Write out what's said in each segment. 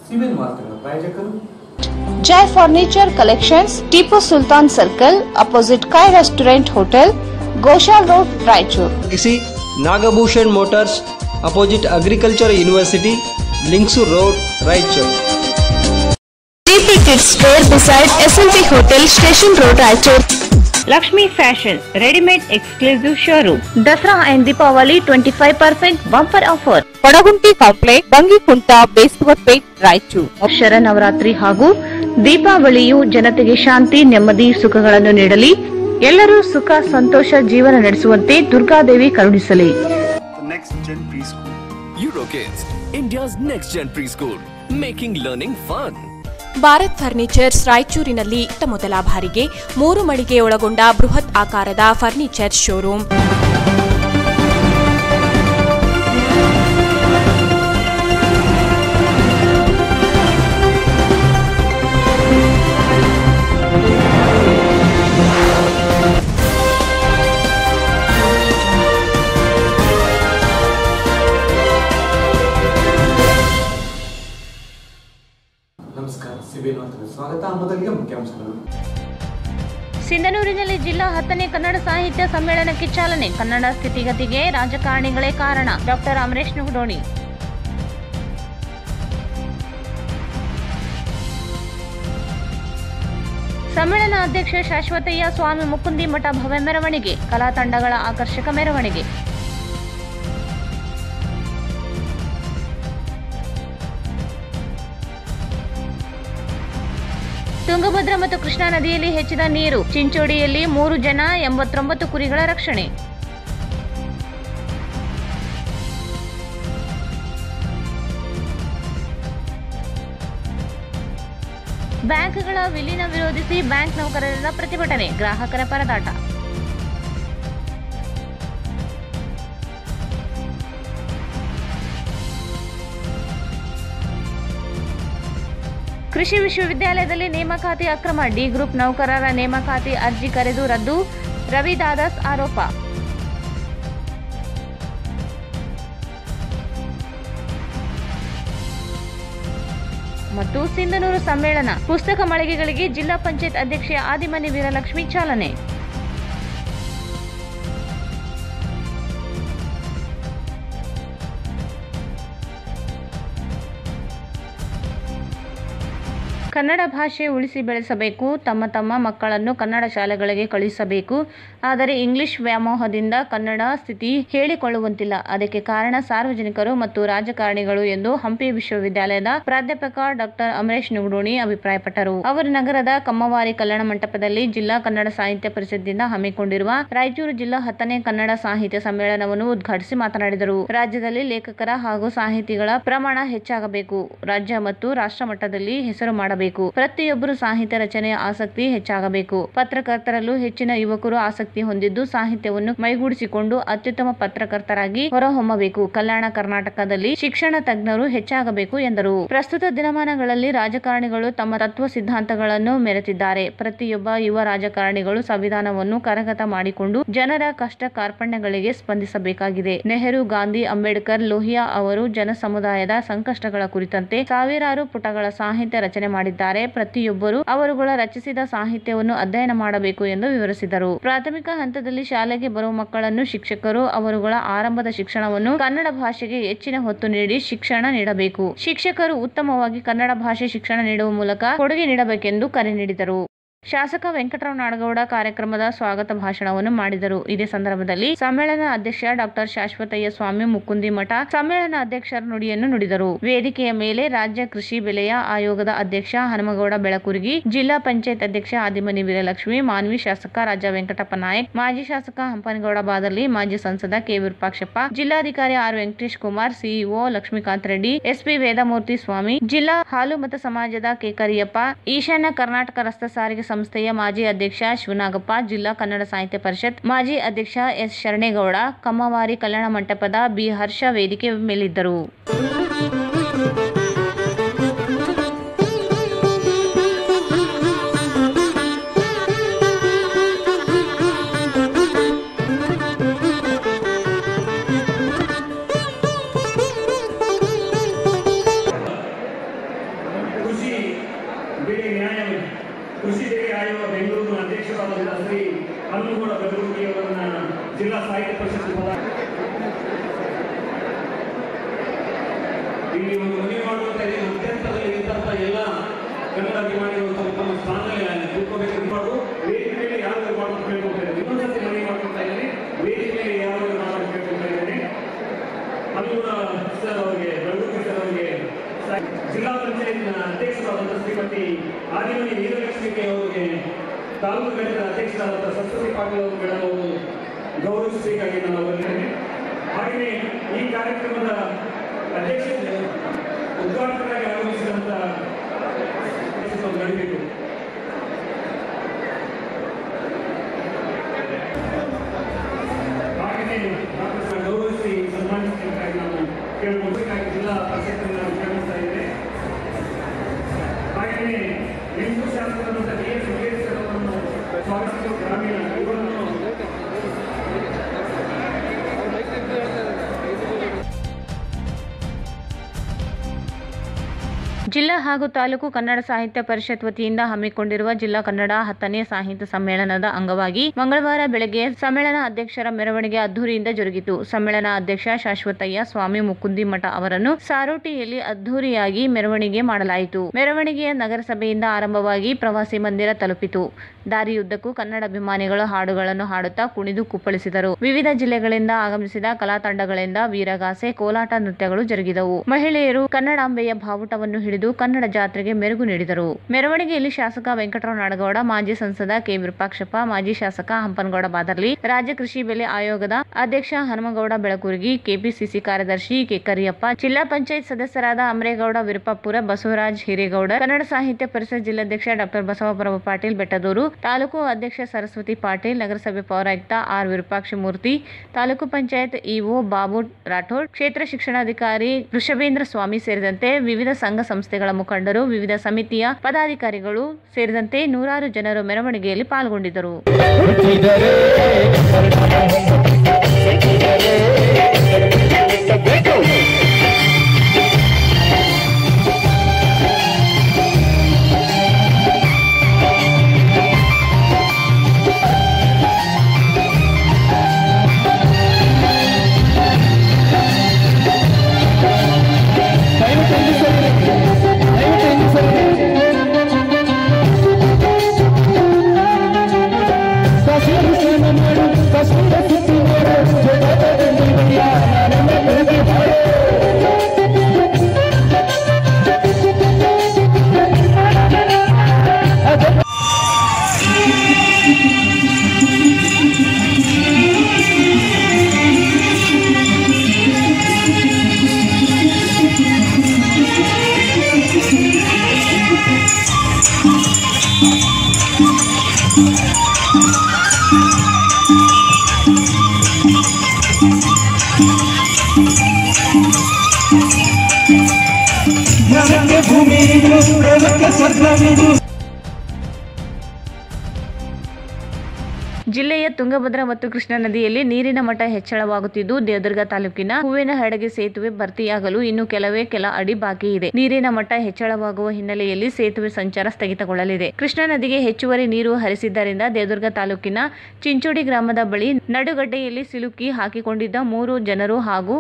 CBN ವಾರ್ತೆಗಳ ಪ್ರಾಯೋಜಕರು Jai furniture collections, Tipu Sultan circle, opposite Kai restaurant hotel, Goshal road, Raichur. Nagabhushan motors, opposite agriculture university, Lingsugur road, Raichur. TP kids store beside SLB hotel, station road, Raichur. Lakshmi Fashion, ready-made exclusive showroom. Dasara and Deepavali 25% bumper offer. Kodagunti complex, Bangikunta, Beswar Pet, Raichur. Sharannavaratri ಹಾಗೂ ದೀಪಾವಳಿಯು ಜನತೆಗೆ ಶಾಂತಿ, ನೆಮ್ಮದಿ, ಸುಖಗಳನ್ನು ನೀಡಲಿ. ಎಲ್ಲರೂ ಸುಖ ಸಂತೋಷ ಜೀವನ ನಡೆಸುವಂತೆ ದುರ್ಗಾದೇವಿ ಕರುಣಿಸಲಿ. Next Gen Preschool. Eurokids, India's next gen preschool, making learning fun. Bharat furnitures ರಾಯಚೂರಿನಲ್ಲಿ ಮೊದಲ ಬಾರಿಗೆ 3 ಮಳಿಗೆ ಒಳಗೊಂಡ ಬೃಹತ್ ಆಕಾರದ ಫರ್ನಿಚರ್ ಶೋರೂಮ್. ನಮಸ್ಕಾರ, ಸಿಬಿಎನ್ ವಾರ್ತೆಗೆ ಸ್ವಾಗತ. ಮೊದಲಿಗೆ ಮುಖ್ಯಾಂಶಗಳು. ಸಿಂಧನೂರಿನಲ್ಲಿ ಜಿಲ್ಲಾ 10ನೇ ಕನ್ನಡ ಸಾಹಿತ್ಯ ಸಮ್ಮೇಳನಕ್ಕೆ ಚಾಲನೆ. ಕನ್ನಡ ಸ್ಥಿತಿಗತಿಗೆ ರಾಜಕಾರಣಿಗಳೇ ಕಾರಣ. ಡಾಕ್ಟರ್ ಅಮರೇಶ್ ನುಗಡೋಣಿ. ಸಮ್ಮೇಳನ ಅಧ್ಯಕ್ಷ ಶಾಶ್ವತಯ್ಯ ಸ್ವಾಮಿ ಮುಕುಂದಿ ಮಠ ಭವ್ಯ ಮೆರವಣಿಗೆ. ಕಲಾ ತಂಡಗಳ ಆಕರ್ಷಕ ಮೆರವಣಿಗೆ. ತುಂಗಭದ್ರಾ ಮತ್ತು ಕೃಷ್ಣಾ ನದಿಯಲ್ಲಿ ಹೆಚ್ಚಿದ ನೀರು. ಚಿಂಚೋಡಿಯಲ್ಲಿ 3 ಜನ, 89 ಕುರಿಗಳ ರಕ್ಷಣೆ. ಬ್ಯಾಂಕ್ಗಳ ವಿಲೀನ ವಿರೋಧಿಸಿ ಬ್ಯಾಂಕ್ ನೌಕರರ ಪ್ರತಿಭಟನೆ. ಗ್ರಾಹಕರ ಪರದಾಟ. ಕೃಷಿ ವಿಶ್ವವಿದ್ಯಾಲಯದಲ್ಲಿ ನೇಮಕಾತಿ ಅಕ್ರಮ. ಡಿ ಗ್ರೂಪ್ ನೌಕರರ ನೇಮಕಾತಿ ಅರ್ಜಿ ಕರೆದು ರದ್ದು. ರವಿ ದಾದಾಸ್ ಆರೋಪ. ಮತ್ತು ಸಿಂಧನೂರು ಸಮ್ಮೇಳನ ಪುಸ್ತಕ ಮಳಿಗೆಗಳಿಗೆ ಜಿಲ್ಲಾ ಪಂಚಾಯತ್ ಅಧ್ಯಕ್ಷೆ ಆದಿಮನಿ ವೀರಲಕ್ಷ್ಮಿ ಚಾಲನೆ. ಕನ್ನಡ ಭಾಷೆ ಉಳಿಸಿ ಬೆಳೆಸಬೇಕು. ತಮ್ಮ ಮಕ್ಕಳನ್ನು ಕನ್ನಡ ಶಾಲೆಗಳಿಗೆ ಕಳುಹಿಸಬೇಕು. ಆದರೆ ಇಂಗ್ಲಿಷ್ ವ್ಯಾಮೋಹದಿಂದ ಕನ್ನಡ ಸ್ಥಿತಿ ಹೇಳಿಕೊಳ್ಳುವಂತಿಲ್ಲ. ಅದಕ್ಕೆ ಕಾರಣ ಸಾರ್ವಜನಿಕರು ಮತ್ತು ರಾಜಕಾರಣಿಗಳು ಎಂದು ಹಂಪಿ ವಿಶ್ವವಿದ್ಯಾಲಯದ ಪ್ರಾಧ್ಯಾಪಕ ಡಾಕ್ಟರ್ ಅಮರೇಶ್ ನುಗಡೋಣಿ ಅಭಿಪ್ರಾಯಪಟ್ಟರು. ಅವರು ನಗರದ ಕಮ್ಮವಾರಿ ಕಲ್ಯಾಣ ಮಂಟಪದಲ್ಲಿ ಜಿಲ್ಲಾ ಕನ್ನಡ ಸಾಹಿತ್ಯ ಪರಿಷತ್ನಿಂದ ಹಮ್ಮಿಕೊಂಡಿರುವ ರಾಯಚೂರು ಜಿಲ್ಲಾ 10ನೇ ಕನ್ನಡ ಸಾಹಿತ್ಯ ಸಮ್ಮೇಳನವನ್ನು ಉದ್ಘಾಟಿಸಿ ಮಾತನಾಡಿದರು. ರಾಜ್ಯದಲ್ಲಿ ಲೇಖಕರ ಹಾಗೂ ಸಾಹಿತಿಗಳ ಪ್ರಮಾಣ ಹೆಚ್ಚಾಗಬೇಕು. ರಾಜ್ಯ ಮತ್ತು ರಾಷ್ಟ್ರ ಮಟ್ಟದಲ್ಲಿ ಹೆಸರು ಮಾಡಬೇಕು. ಪ್ರತಿಯೊಬ್ಬರು ಸಾಹಿತ್ಯ ರಚನೆಯ ಆಸಕ್ತಿ ಹೆಚ್ಚಾಗಬೇಕು. ಪತ್ರಕರ್ತರಲ್ಲೂ ಹೆಚ್ಚಿನ ಯುವಕರು ಆಸಕ್ತಿ ಹೊಂದಿದ್ದು ಸಾಹಿತ್ಯವನ್ನು ಮೈಗೂಡಿಸಿಕೊಂಡು ಅತ್ಯುತ್ತಮ ಪತ್ರಕರ್ತರಾಗಿ ಹೊರಹೊಮ್ಮಬೇಕು. ಕಲ್ಯಾಣ ಕರ್ನಾಟಕದಲ್ಲಿ ಶಿಕ್ಷಣ ತಜ್ಞರು ಹೆಚ್ಚಾಗಬೇಕು ಎಂದರು. ಪ್ರಸ್ತುತ ದಿನಮಾನಗಳಲ್ಲಿ ರಾಜಕಾರಣಿಗಳು ತಮ್ಮ ತತ್ವ ಸಿದ್ಧಾಂತಗಳನ್ನು ಮೆರೆತಿದ್ದಾರೆ. ಪ್ರತಿಯೊಬ್ಬ ಯುವ ರಾಜಕಾರಣಿಗಳು ಸಂವಿಧಾನವನ್ನು ಕರಗತ ಮಾಡಿಕೊಂಡು ಜನರ ಕಷ್ಟ ಕಾರ್ಪಣ್ಯಗಳಿಗೆ ಸ್ಪಂದಿಸಬೇಕಾಗಿದೆ. ನೆಹರು, ಗಾಂಧಿ, ಅಂಬೇಡ್ಕರ್, ಲೋಹಿಯಾ ಅವರು ಜನ ಸಮುದಾಯದ ಸಂಕಷ್ಟಗಳ ಕುರಿತಂತೆ ಸಾವಿರಾರು ಪುಟಗಳ ಸಾಹಿತ್ಯ ರಚನೆ ಮಾಡಿದ್ದಾರೆ. ಪ್ರತಿಯೊಬ್ಬರು ಅವರುಗಳ ರಚಿಸಿದ ಸಾಹಿತ್ಯವನ್ನು ಅಧ್ಯಯನ ಮಾಡಬೇಕು ಎಂದು ವಿವರಿಸಿದರು. ಪ್ರಾಥಮಿಕ ಹಂತದಲ್ಲಿ ಶಾಲೆಗೆ ಬರುವ ಮಕ್ಕಳನ್ನು ಶಿಕ್ಷಕರು ಅವರುಗಳ ಆರಂಭದ ಶಿಕ್ಷಣವನ್ನು ಕನ್ನಡ ಭಾಷೆಗೆ ಹೆಚ್ಚಿನ ಹೊತ್ತು ನೀಡಿ ಶಿಕ್ಷಣ ನೀಡಬೇಕು. ಶಿಕ್ಷಕರು ಉತ್ತಮವಾಗಿ ಕನ್ನಡ ಭಾಷೆ ಶಿಕ್ಷಣ ನೀಡುವ ಮೂಲಕ ಕೊಡುಗೆ ನೀಡಬೇಕೆಂದು ಕರೆ ನೀಡಿದರು. ಶಾಸಕ ವೆಂಕಟರಾವ್ ನಾಡಗೌಡ ಕಾರ್ಯಕ್ರಮದ ಸ್ವಾಗತ ಭಾಷಣವನ್ನು ಮಾಡಿದರು. ಇದೇ ಸಂದರ್ಭದಲ್ಲಿ ಸಮ್ಮೇಳನ ಅಧ್ಯಕ್ಷ ಡಾಕ್ಟರ್ ಶಾಶ್ವತಯ್ಯ ಸ್ವಾಮಿ ಮುಕುಂದಿ ಮಠ ಸಮ್ಮೇಳನ ಅಧ್ಯಕ್ಷರ ನುಡಿಯನ್ನು ನುಡಿದರು. ವೇದಿಕೆಯ ಮೇಲೆ ರಾಜ್ಯ ಕೃಷಿ ಬೆಲೆಯ ಆಯೋಗದ ಅಧ್ಯಕ್ಷ ಹನುಮಗೌಡ ಬೆಳಕುರ್ಗಿ, ಜಿಲ್ಲಾ ಪಂಚಾಯತ್ ಅಧ್ಯಕ್ಷ ಆದಿಮನಿ ವೀರಲಕ್ಷ್ಮಿ, ಮಾನ್ವಿ ಶಾಸಕ ರಾಜ ವೆಂಕಟಪ್ಪ ನಾಯಕ್, ಮಾಜಿ ಶಾಸಕ ಹಂಪನಗೌಡ ಬಾದರ್ಲಿ, ಮಾಜಿ ಸಂಸದ ಕೆ ವಿರೂಪಾಕ್ಷಪ್ಪ, ಜಿಲ್ಲಾಧಿಕಾರಿ R Venkatesh Kumar, CEO Lakshmikant Reddy, SP Vedamurthy Swamy, ಜಿಲ್ಲಾ ಹಾಲುಮತ ಸಮಾಜದ ಕೆ ಕರಿಯಪ್ಪ, ಈಶಾನ್ಯ ಕರ್ನಾಟಕ ರಸ್ತೆ ಸಾರಿಗೆ ಸಂಸ್ಥೆಯ ಮಾಜಿ ಅಧ್ಯಕ್ಷ ಶಿವನಾಗಪ್ಪ, ಜಿಲ್ಲಾ ಕನ್ನಡ ಸಾಹಿತ್ಯ ಪರಿಷತ್ ಮಾಜಿ ಅಧ್ಯಕ್ಷ ಎಸ್ ಶರಣೇಗೌಡ, ಕಮ್ಮವಾರಿ ಕಲ್ಯಾಣ ಮಂಟಪದ ಬಿ ಹರ್ಷ ವೇದಿಕೆ ಮೇಲಿದ್ದರು. ಕೃಷಿ ಜೆಗೆ ಆಯೋಗ ಬೆಂಗಳೂರು ಅಧ್ಯಕ್ಷರಾದ ಶ್ರೀ ಹನುಮಗೌಡ ಬೆಳಗುರ್ಗಿಯವರನ್ನ ಜಿಲ್ಲಾ ಸಾಹಿತ್ಯ ಪರಿಷತ್ ಇಲ್ಲಿ ಒಂದು ಮನವಿ ಮಾಡುವಂತ ಮಧ್ಯಂತರದಲ್ಲಿ ಇದ್ದಂತ ಎಲ್ಲ ಕನ್ನಡ ಅಭಿಮಾನಿಗಳು ತಮ್ಮ ಸ್ಥಾನದಲ್ಲಿ ಕೂತ್ಕೋಬೇಕು ಮಾಡು ವೇದಿಕೆ ಮೇಲೆ ಯಾರು ಮಾಡೋದು ಕೇಳ್ಕೊಳ್ತಾ ಇದ್ದಾರೆ. ಇನ್ನೊಂದ್ಸತಿ ಮನವಿ ಮಾಡ್ಕೊಳ್ತಾ ಇದ್ದೀನಿ, ವೇದಿಕೆ ಮೇಲೆ ಯಾರು ಮಾಡೋದು ಕೇಳ್ಕೊಳ್ತಾ ಇದ್ದೇನೆ. ಹನುಮಗೌಡ ಸರ್ ಅವರಿಗೆ, ಬೆಳಗುರ್ಗಿ ಸರ್ ಅವರಿಗೆ, ಜಿಲ್ಲಾ ಪಂಚಾಯತ್ನ ಅಧ್ಯಕ್ಷರಾದಂತಹ ಶ್ರೀಮತಿ ಆದಿಮನಿ ವೀರಲಕ್ಷ್ಮಿ ಅವರಿಗೆ, ತಾಲೂಕು ಘಟಕದ ಅಧ್ಯಕ್ಷರಾದಂತಹ ಸರಸ್ವತಿ ಪಾಟೀಲ್ ಅವರು ಮೇಡಮ್ ಅವರು ಗೌರವಿಸಬೇಕಾಗಿ ನಾನು ಅವರಿಗೆ. ಹಾಗೆಯೇ ಈ ಕಾರ್ಯಕ್ರಮದ ಅಧ್ಯಕ್ಷ ಉದ್ಘಾಟನೆಯಾಗಿ ಆಗಮಿಸಿದಂತ ನಡೀಬೇಕು. ಹಾಗೆಯೇ ಗೌರವಿಸಿ ಸನ್ಮಾನಿಸಬೇಕಾಗಿ ನಾವು ಕೇಳ್ಕೊಳ್ಬೇಕಾಗಿ ಜಿಲ್ಲಾ ಪರಿಷತ್ತಿನಲ್ಲಿ ನಾವು ಕೇಳ್ತಾ ಇದ್ದೇವೆ. ಹಾಗೆಯೇ ಬೆಂಗಳೂರು ಶಾಸಕರಾದಂಥ ಡಿ.ಎಸ್. ಸುರೇಶ್ವರ್ ಅವರನ್ನು ಸ್ವಾಗತಿಸುವ ಗ್ರಾಮೀಣ ಇವರನ್ನು ಜಿಲ್ಲಾ ಹಾಗೂ ತಾಲೂಕು ಕನ್ನಡ ಸಾಹಿತ್ಯ ಪರಿಷತ್ ವತಿಯಿಂದ ಹಮ್ಮಿಕೊಂಡಿರುವ ಜಿಲ್ಲಾ ಕನ್ನಡ 10ನೇ ಸಾಹಿತ್ಯ ಸಮ್ಮೇಳನದ ಅಂಗವಾಗಿ ಮಂಗಳವಾರ ಬೆಳಗ್ಗೆ ಸಮ್ಮೇಳನ ಅಧ್ಯಕ್ಷರ ಮೆರವಣಿಗೆ ಅದ್ದೂರಿಯಿಂದ ಜರುಗಿತು. ಸಮ್ಮೇಳನ ಅಧ್ಯಕ್ಷ ಶಾಶ್ವತಯ್ಯ ಸ್ವಾಮಿ ಮುಕುಂದಿಮಠ ಅವರನ್ನು ಸಾರೋಟಿಯಲ್ಲಿ ಅದ್ದೂರಿಯಾಗಿ ಮೆರವಣಿಗೆ ಮಾಡಲಾಯಿತು. ಮೆರವಣಿಗೆಯ ನಗರಸಭೆಯಿಂದ ಆರಂಭವಾಗಿ ಪ್ರವಾಸಿ ಮಂದಿರ ತಲುಪಿತು. ದಾರಿಯುದ್ದಕ್ಕೂ ಕನ್ನಡ ಅಭಿಮಾನಿಗಳು ಹಾಡುಗಳನ್ನು ಹಾಡುತ್ತಾ ಕುಣಿದು ಕುಪ್ಪಳಿಸಿದರು. ವಿವಿಧ ಜಿಲ್ಲೆಗಳಿಂದ ಆಗಮಿಸಿದ ಕಲಾ ತಂಡಗಳಿಂದ ವೀರಗಾಸೆ, ಕೋಲಾಟ ನೃತ್ಯಗಳು ಜರುಗಿದವು. ಮಹಿಳೆಯರು ಕನ್ನಡಾಂಬೆಯ ಬಾವುಟವನ್ನು ಹಿಡಿದು ಕನ್ನಡ ಜಾತ್ರೆಗೆ ಮೆರುಗು ನೀಡಿದರು. ಮೆರವಣಿಗೆಯಲ್ಲಿ ಶಾಸಕ ವೆಂಕಟರಾವ್ ನಾಡಗೌಡ, ಮಾಜಿ ಸಂಸದ ಕೆ. ವಿರೂಪಾಕ್ಷಪ್ಪ, ಮಾಜಿ ಶಾಸಕ ಹಂಪನಗೌಡ ಬಾದರ್ಲಿ, ರಾಜ್ಯ ಕೃಷಿ ಬೆಲೆ ಆಯೋಗದ ಅಧ್ಯಕ್ಷ ಹನುಮಗೌಡ ಬೆಳಕುರ್ಗಿ, ಕೆಪಿಸಿಸಿ ಕಾರ್ಯದರ್ಶಿ ಕೆ. ಕರಿಯಪ್ಪ, ಜಿಲ್ಲಾ ಪಂಚಾಯತ್ ಸದಸ್ಯರಾದ ಅಮರೇಗೌಡ ವಿರುಪಾಪುರ, ಬಸವರಾಜ್ ಹಿರೇಗೌಡ, ಕನ್ನಡ ಸಾಹಿತ್ಯ ಪರಿಷತ್ ಜಿಲ್ಲಾಧ್ಯಕ್ಷ ಡಾ ಬಸವಪ್ರಭು ಪಾಟೀಲ್ ಬೆಟ್ಟದೂರು, ತಾಲೂಕು ಅಧ್ಯಕ್ಷ ಸರಸ್ವತಿ ಪಾಟೀಲ್, ನಗರಸಭೆ ಪೌರಾಯುಕ್ತ ಆರ್. ವಿರೂಪಾಕ್ಷಮೂರ್ತಿ, ತಾಲೂಕು ಪಂಚಾಯತ್ ಇಒ ಬಾಬು ರಾಠೋಡ್, ಕ್ಷೇತ್ರ ಶಿಕ್ಷಣಾಧಿಕಾರಿ ವೃಷಭೇಂದ್ರ ಸ್ವಾಮಿ ಸೇರಿದಂತೆ ವಿವಿಧ ಸಂಘ ಸಂಸ್ಥೆಗಳ ಮುಖಂಡರು, ವಿವಿಧ ಸಮಿತಿಯ ಪದಾಧಿಕಾರಿಗಳು ಸೇರಿದಂತೆ ನೂರಾರು ಜನರು ಮೆರವಣಿಗೆಯಲ್ಲಿ ಪಾಲ್ಗೊಂಡಿದ್ದರು. ಜಿಲ್ಲೆಯ ತುಂಗಭದ್ರಾ ಮತ್ತು ಕೃಷ್ಣಾ ನದಿಯಲ್ಲಿ ನೀರಿನ ಮಟ್ಟ ಹೆಚ್ಚಳವಾಗುತ್ತಿದ್ದು, ದೇವದುರ್ಗ ತಾಲೂಕಿನ ಹೂವಿನಹಡಗೆ ಸೇತುವೆ ಭರ್ತಿಯಾಗಲು ಇನ್ನು ಕೆಲ ಅಡಿ ಬಾಕಿ ಇದೆ. ನೀರಿನ ಮಟ್ಟ ಹೆಚ್ಚಳವಾಗುವ ಹಿನ್ನೆಲೆಯಲ್ಲಿ ಸೇತುವೆ ಸಂಚಾರ ಸ್ಥಗಿತಗೊಳ್ಳಲಿದೆ. ಕೃಷ್ಣಾ ನದಿಗೆ ಹೆಚ್ಚುವರಿ ನೀರು ಹರಿಸಿದ್ದರಿಂದ ದೇವದುರ್ಗ ತಾಲೂಕಿನ ಚಿಂಚೋಡಿ ಗ್ರಾಮದ ಬಳಿ ನಡುಗಡ್ಡೆಯಲ್ಲಿ ಸಿಲುಕಿ ಹಾಕಿಕೊಂಡಿದ್ದ 3 ಜನರು ಹಾಗೂ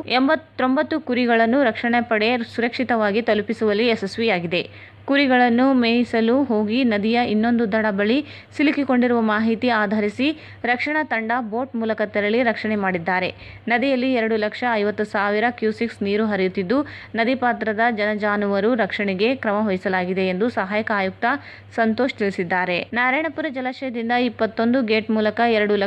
89 ಕುರಿಗಳನ್ನು ರಕ್ಷಣಾ ಪಡೆ ಸುರಕ್ಷಿತವಾಗಿ ತಲುಪಿಸುವಲ್ಲಿ ಯಶಸ್ವಿಯಾಗಿದೆ. ಕುರಿಗಳನ್ನು ಮೇಯಿಸಲು ಹೋಗಿ ನದಿಯ ಇನ್ನೊಂದು ದಡ ಬಳಿ ಸಿಲುಕಿಕೊಂಡಿರುವ ಮಾಹಿತಿ ಆಧರಿಸಿ ರಕ್ಷಣಾ ತಂಡ ಬೋಟ್ ಮೂಲಕ ತೆರಳಿ ರಕ್ಷಣೆ ಮಾಡಿದ್ದಾರೆ. ನದಿಯಲ್ಲಿ 2,50,000 ಕ್ಯೂಸೆಕ್ಸ್ ನೀರು ಹರಿಯುತ್ತಿದ್ದು, ನದಿ ಪಾತ್ರದ ಜನಜಾನುವಾರು ರಕ್ಷಣೆಗೆ ಕ್ರಮ ವಹಿಸಲಾಗಿದೆ ಎಂದು ಸಹಾಯಕ ಆಯುಕ್ತ ಸಂತೋಷ್ ತಿಳಿಸಿದ್ದಾರೆ. ನಾರಾಯಣಪುರ ಜಲಾಶಯದಿಂದ 21 ಗೇಟ್ ಮೂಲಕ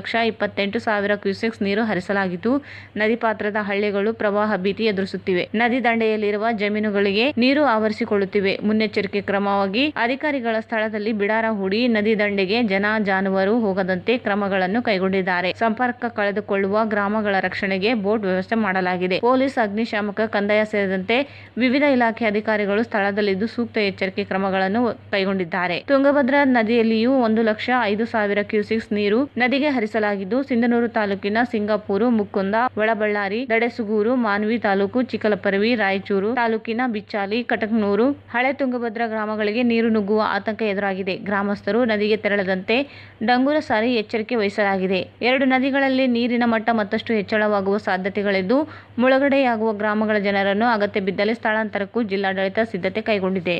2,28,000 ಕ್ಯೂಸೆಕ್ಸ್ ನೀರು ಹರಿಸಲಾಗಿದ್ದು, ನದಿ ಪಾತ್ರದ ಹಳ್ಳಿಗಳು ಪ್ರವಾಹ ಭೀತಿ ಎದುರಿಸುತ್ತಿವೆ. ನದಿ ದಂಡೆಯಲ್ಲಿರುವ ಜಮೀನುಗಳಿಗೆ ನೀರು ಆವರಿಸಿಕೊಳ್ಳುತ್ತಿವೆ. ಮುನ್ನೆಚ್ಚರಿಕೆ ಕ್ರಮವಾಗಿ ಅಧಿಕಾರಿಗಳ ಸ್ಥಳದಲ್ಲಿ ಬಿಡಾರ ಹೂಡಿ ನದಿ ದಂಡೆಗೆ ಜನ ಜಾನುವಾರು ಹೋಗದಂತೆ ಕ್ರಮಗಳನ್ನು ಕೈಗೊಂಡಿದ್ದಾರೆ. ಸಂಪರ್ಕ ಕಳೆದುಕೊಳ್ಳುವ ಗ್ರಾಮಗಳ ರಕ್ಷಣೆಗೆ ಬೋಟ್ ವ್ಯವಸ್ಥೆ ಮಾಡಲಾಗಿದೆ. ಪೊಲೀಸ್, ಅಗ್ನಿಶಾಮಕ, ಕಂದಾಯ ಸೇರಿದಂತೆ ವಿವಿಧ ಇಲಾಖೆ ಅಧಿಕಾರಿಗಳು ಸ್ಥಳದಲ್ಲಿದ್ದು ಸೂಕ್ತ ಎಚ್ಚರಿಕೆ ಕ್ರಮಗಳನ್ನು ಕೈಗೊಂಡಿದ್ದಾರೆ. ತುಂಗಭದ್ರಾ ನದಿಯಲ್ಲಿಯೂ 1,05,000 ಕ್ಯೂಸೆಕ್ಸ್ ನೀರು ನದಿಗೆ ಹರಿಸಲಾಗಿದ್ದು, ಸಿಂಧನೂರು ತಾಲೂಕಿನ ಸಿಂಗಾಪುರ, ಮುಕುಂದ, ಒಳಬಳ್ಳಾರಿ, ದಡೇಸುಗೂರು, ಮಾನ್ವಿ ತಾಲೂಕು, ಚಿಕ್ಕಲಪರವಿ, ರಾಯಚೂರು ತಾಲೂಕಿನ ಬಿಚ್ಚಾಲಿ, ಕಟಕ್ನೂರು, ಹಳೆ ತುಂಗಭದ್ರಾ ತುಂಗಭದ್ರಾ ಗ್ರಾಮಗಳಿಗೆ ನೀರು ನುಗ್ಗುವ ಆತಂಕ ಎದುರಾಗಿದೆ. ಗ್ರಾಮಸ್ಥರು ನದಿಗೆ ತೆರಳದಂತೆ ಡಂಗುರ ಸಾರಿ ಎಚ್ಚರಿಕೆ ವಹಿಸಲಾಗಿದೆ. 2 ನದಿಗಳಲ್ಲಿ ನೀರಿನ ಮಟ್ಟ ಮತ್ತಷ್ಟು ಹೆಚ್ಚಳವಾಗುವ ಸಾಧ್ಯತೆಗಳಿದ್ದು, ಮುಳುಗಡೆಯಾಗುವ ಗ್ರಾಮಗಳ ಜನರನ್ನು ಅಗತ್ಯ ಬಿದ್ದಲ್ಲಿ ಸ್ಥಳಾಂತರಕ್ಕೂ ಜಿಲ್ಲಾಡಳಿತ ಸಿದ್ಧತೆ ಕೈಗೊಂಡಿದೆ.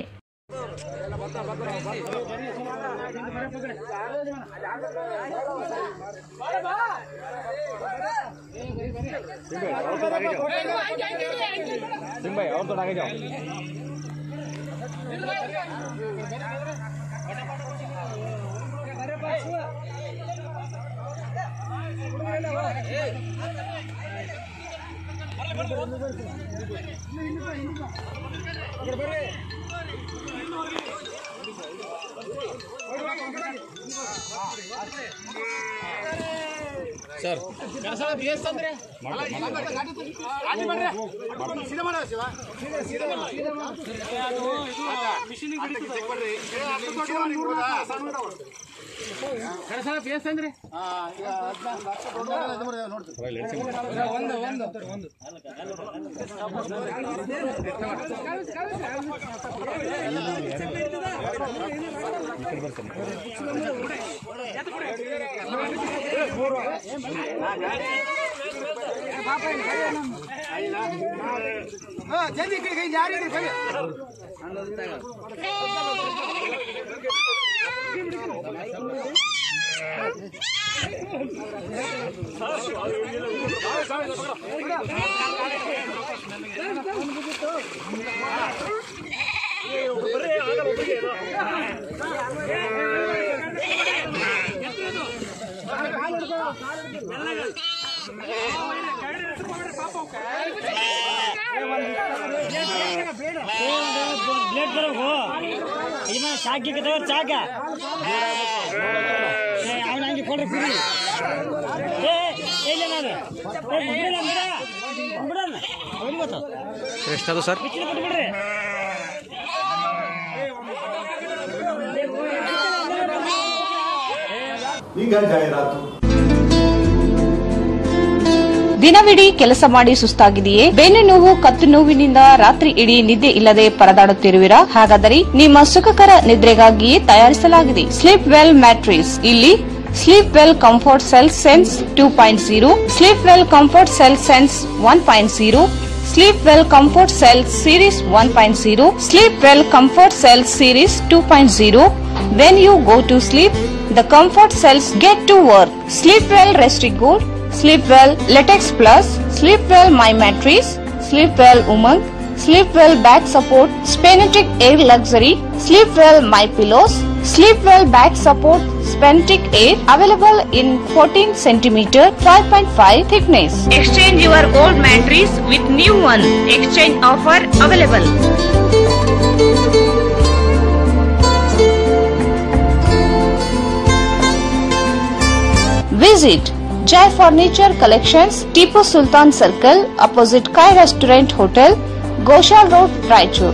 ಸರ್ ಎಷ್ಟದು ಸರ್? ಈಗ ಜಾಹೀರಾತು. ದಿನವಿಡೀ ಕೆಲಸ ಮಾಡಿ ಸುಸ್ತಾಗಿದೆಯೇ? ಬೆನ್ನು ನೋವು, ಕತ್ತು ನೋವಿನಿಂದ ರಾತ್ರಿ ಇಡೀ ನಿದ್ದೆ ಇಲ್ಲದೆ ಪರದಾಡುತ್ತಿರುವಿರಾ? ಹಾಗಾದರೆ ನಿಮ್ಮ ಸುಖಕರ ನಿದ್ರೆಗಾಗಿಯೇ ತಯಾರಿಸಲಾಗಿದೆ ಸ್ಲೀಪ್ ವೆಲ್ ಮ್ಯಾಟ್ರಿಸ್. ಇಲ್ಲಿ sleep well comfort cell sense 2.0, sleep well comfort cell sense 1.0, sleep well comfort cell series 1.0, sleep well comfort cell series 2.0. When you go to sleep, the comfort cells get to work. Sleep well Rest-Good, Sleep well Latex Plus, Sleep well My Mattress, Sleep well Umang, Sleep well Back Support, Spenetic Air Luxury, Sleep well My Pillows, Sleep well Back Support, Spenetic Air, available in 14 cm, 5.5 thickness. Exchange your old mattress with new one. Exchange offer available. Visit Jai Furniture Collections, Tipu Sultan Circle, opposite Kai Restaurant Hotel, Goshal Road, Raichur.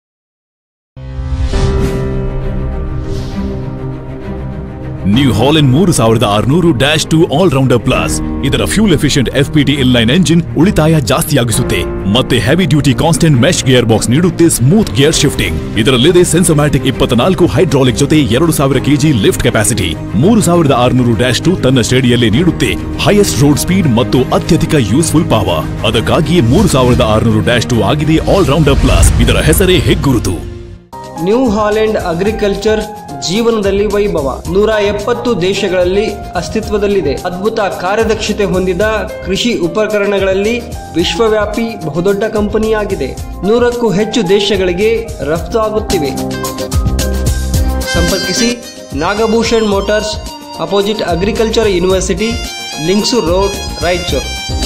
New Holland 3600-2 all rounder plus. ಇದರ fuel efficient FPT inline engine ಉಳಿತಾಯ ಜಾಸ್ತಿಯಾಗಿಸುತ್ತೆ ಮತ್ತೆ heavy duty constant mesh gear box ನೀಡುತ್ತೆ smooth gear shifting. ಇದರಲ್ಲಿದೆ sensomatic 24 hydraulic ಜೊತೆ 2000 kg lift capacity. 3600-2 ತನ್ನ ಶ್ರೇಣಿಯಲ್ಲೇ ನೀಡುತ್ತೆ highest road speed ಮತ್ತು ಅತ್ಯಧಿಕ ಯೂಸ್ಫುಲ್ ಪವರ್. ಅದಕ್ಕಾಗಿಯೇ 3600-2 ಆಗಿದೆ ಆಲ್ ರೌಂಡರ್ ಪ್ಲಸ್. ಇದರ ಹೆಸರೇ ಹೆಗ್ಗುರುತು. ನ್ಯೂ ಹಾಲೆಂಡ್ ಅಗ್ರಿಕಲ್ಚರ್ ಜೀವನದಲ್ಲಿ ವೈಭವ. 170 ದೇಶಗಳಲ್ಲಿ ಅಸ್ತಿತ್ವದಲ್ಲಿದೆ. ಅದ್ಭುತ ಕಾರ್ಯದಕ್ಷತೆ ಹೊಂದಿದ ಕೃಷಿ ಉಪಕರಣಗಳಲ್ಲಿ ವಿಶ್ವವ್ಯಾಪಿ ಬಹುದೊಡ್ಡ ಕಂಪನಿಯಾಗಿದೆ. 100ಕ್ಕೂ ಹೆಚ್ಚು ದೇಶಗಳಿಗೆ ರಫ್ತು ಆಗುತ್ತಿವೆ. ಸಂಪರ್ಕಿಸಿ Nagabhushan motors, opposite agriculture university, Lingsugur road, Raichur.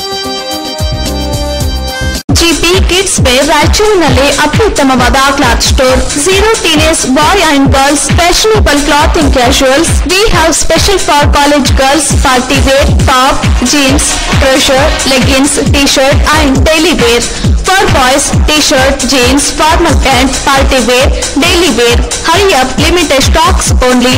GP Kids Wear ರಾಯಚೂರಿನಲ್ಲಿ ಅತ್ಯುತ್ತಮವಾದ cloth store. 0 teenage boy and girls fashionable clothing casuals. We have special for college girls party wear, top, jeans, trouser, leggings, t-shirt and daily wear. For boys t-shirt, jeans, formal pant, party wear, daily wear. Hurry up, limited stocks only.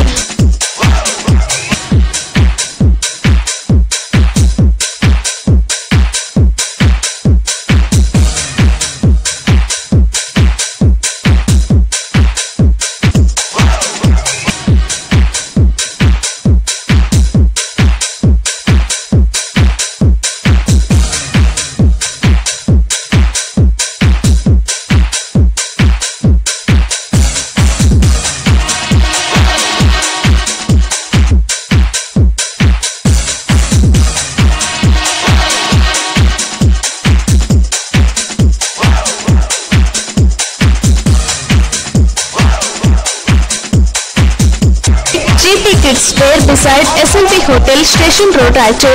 Wear beside SLV Hotel, Station Road, Raichur.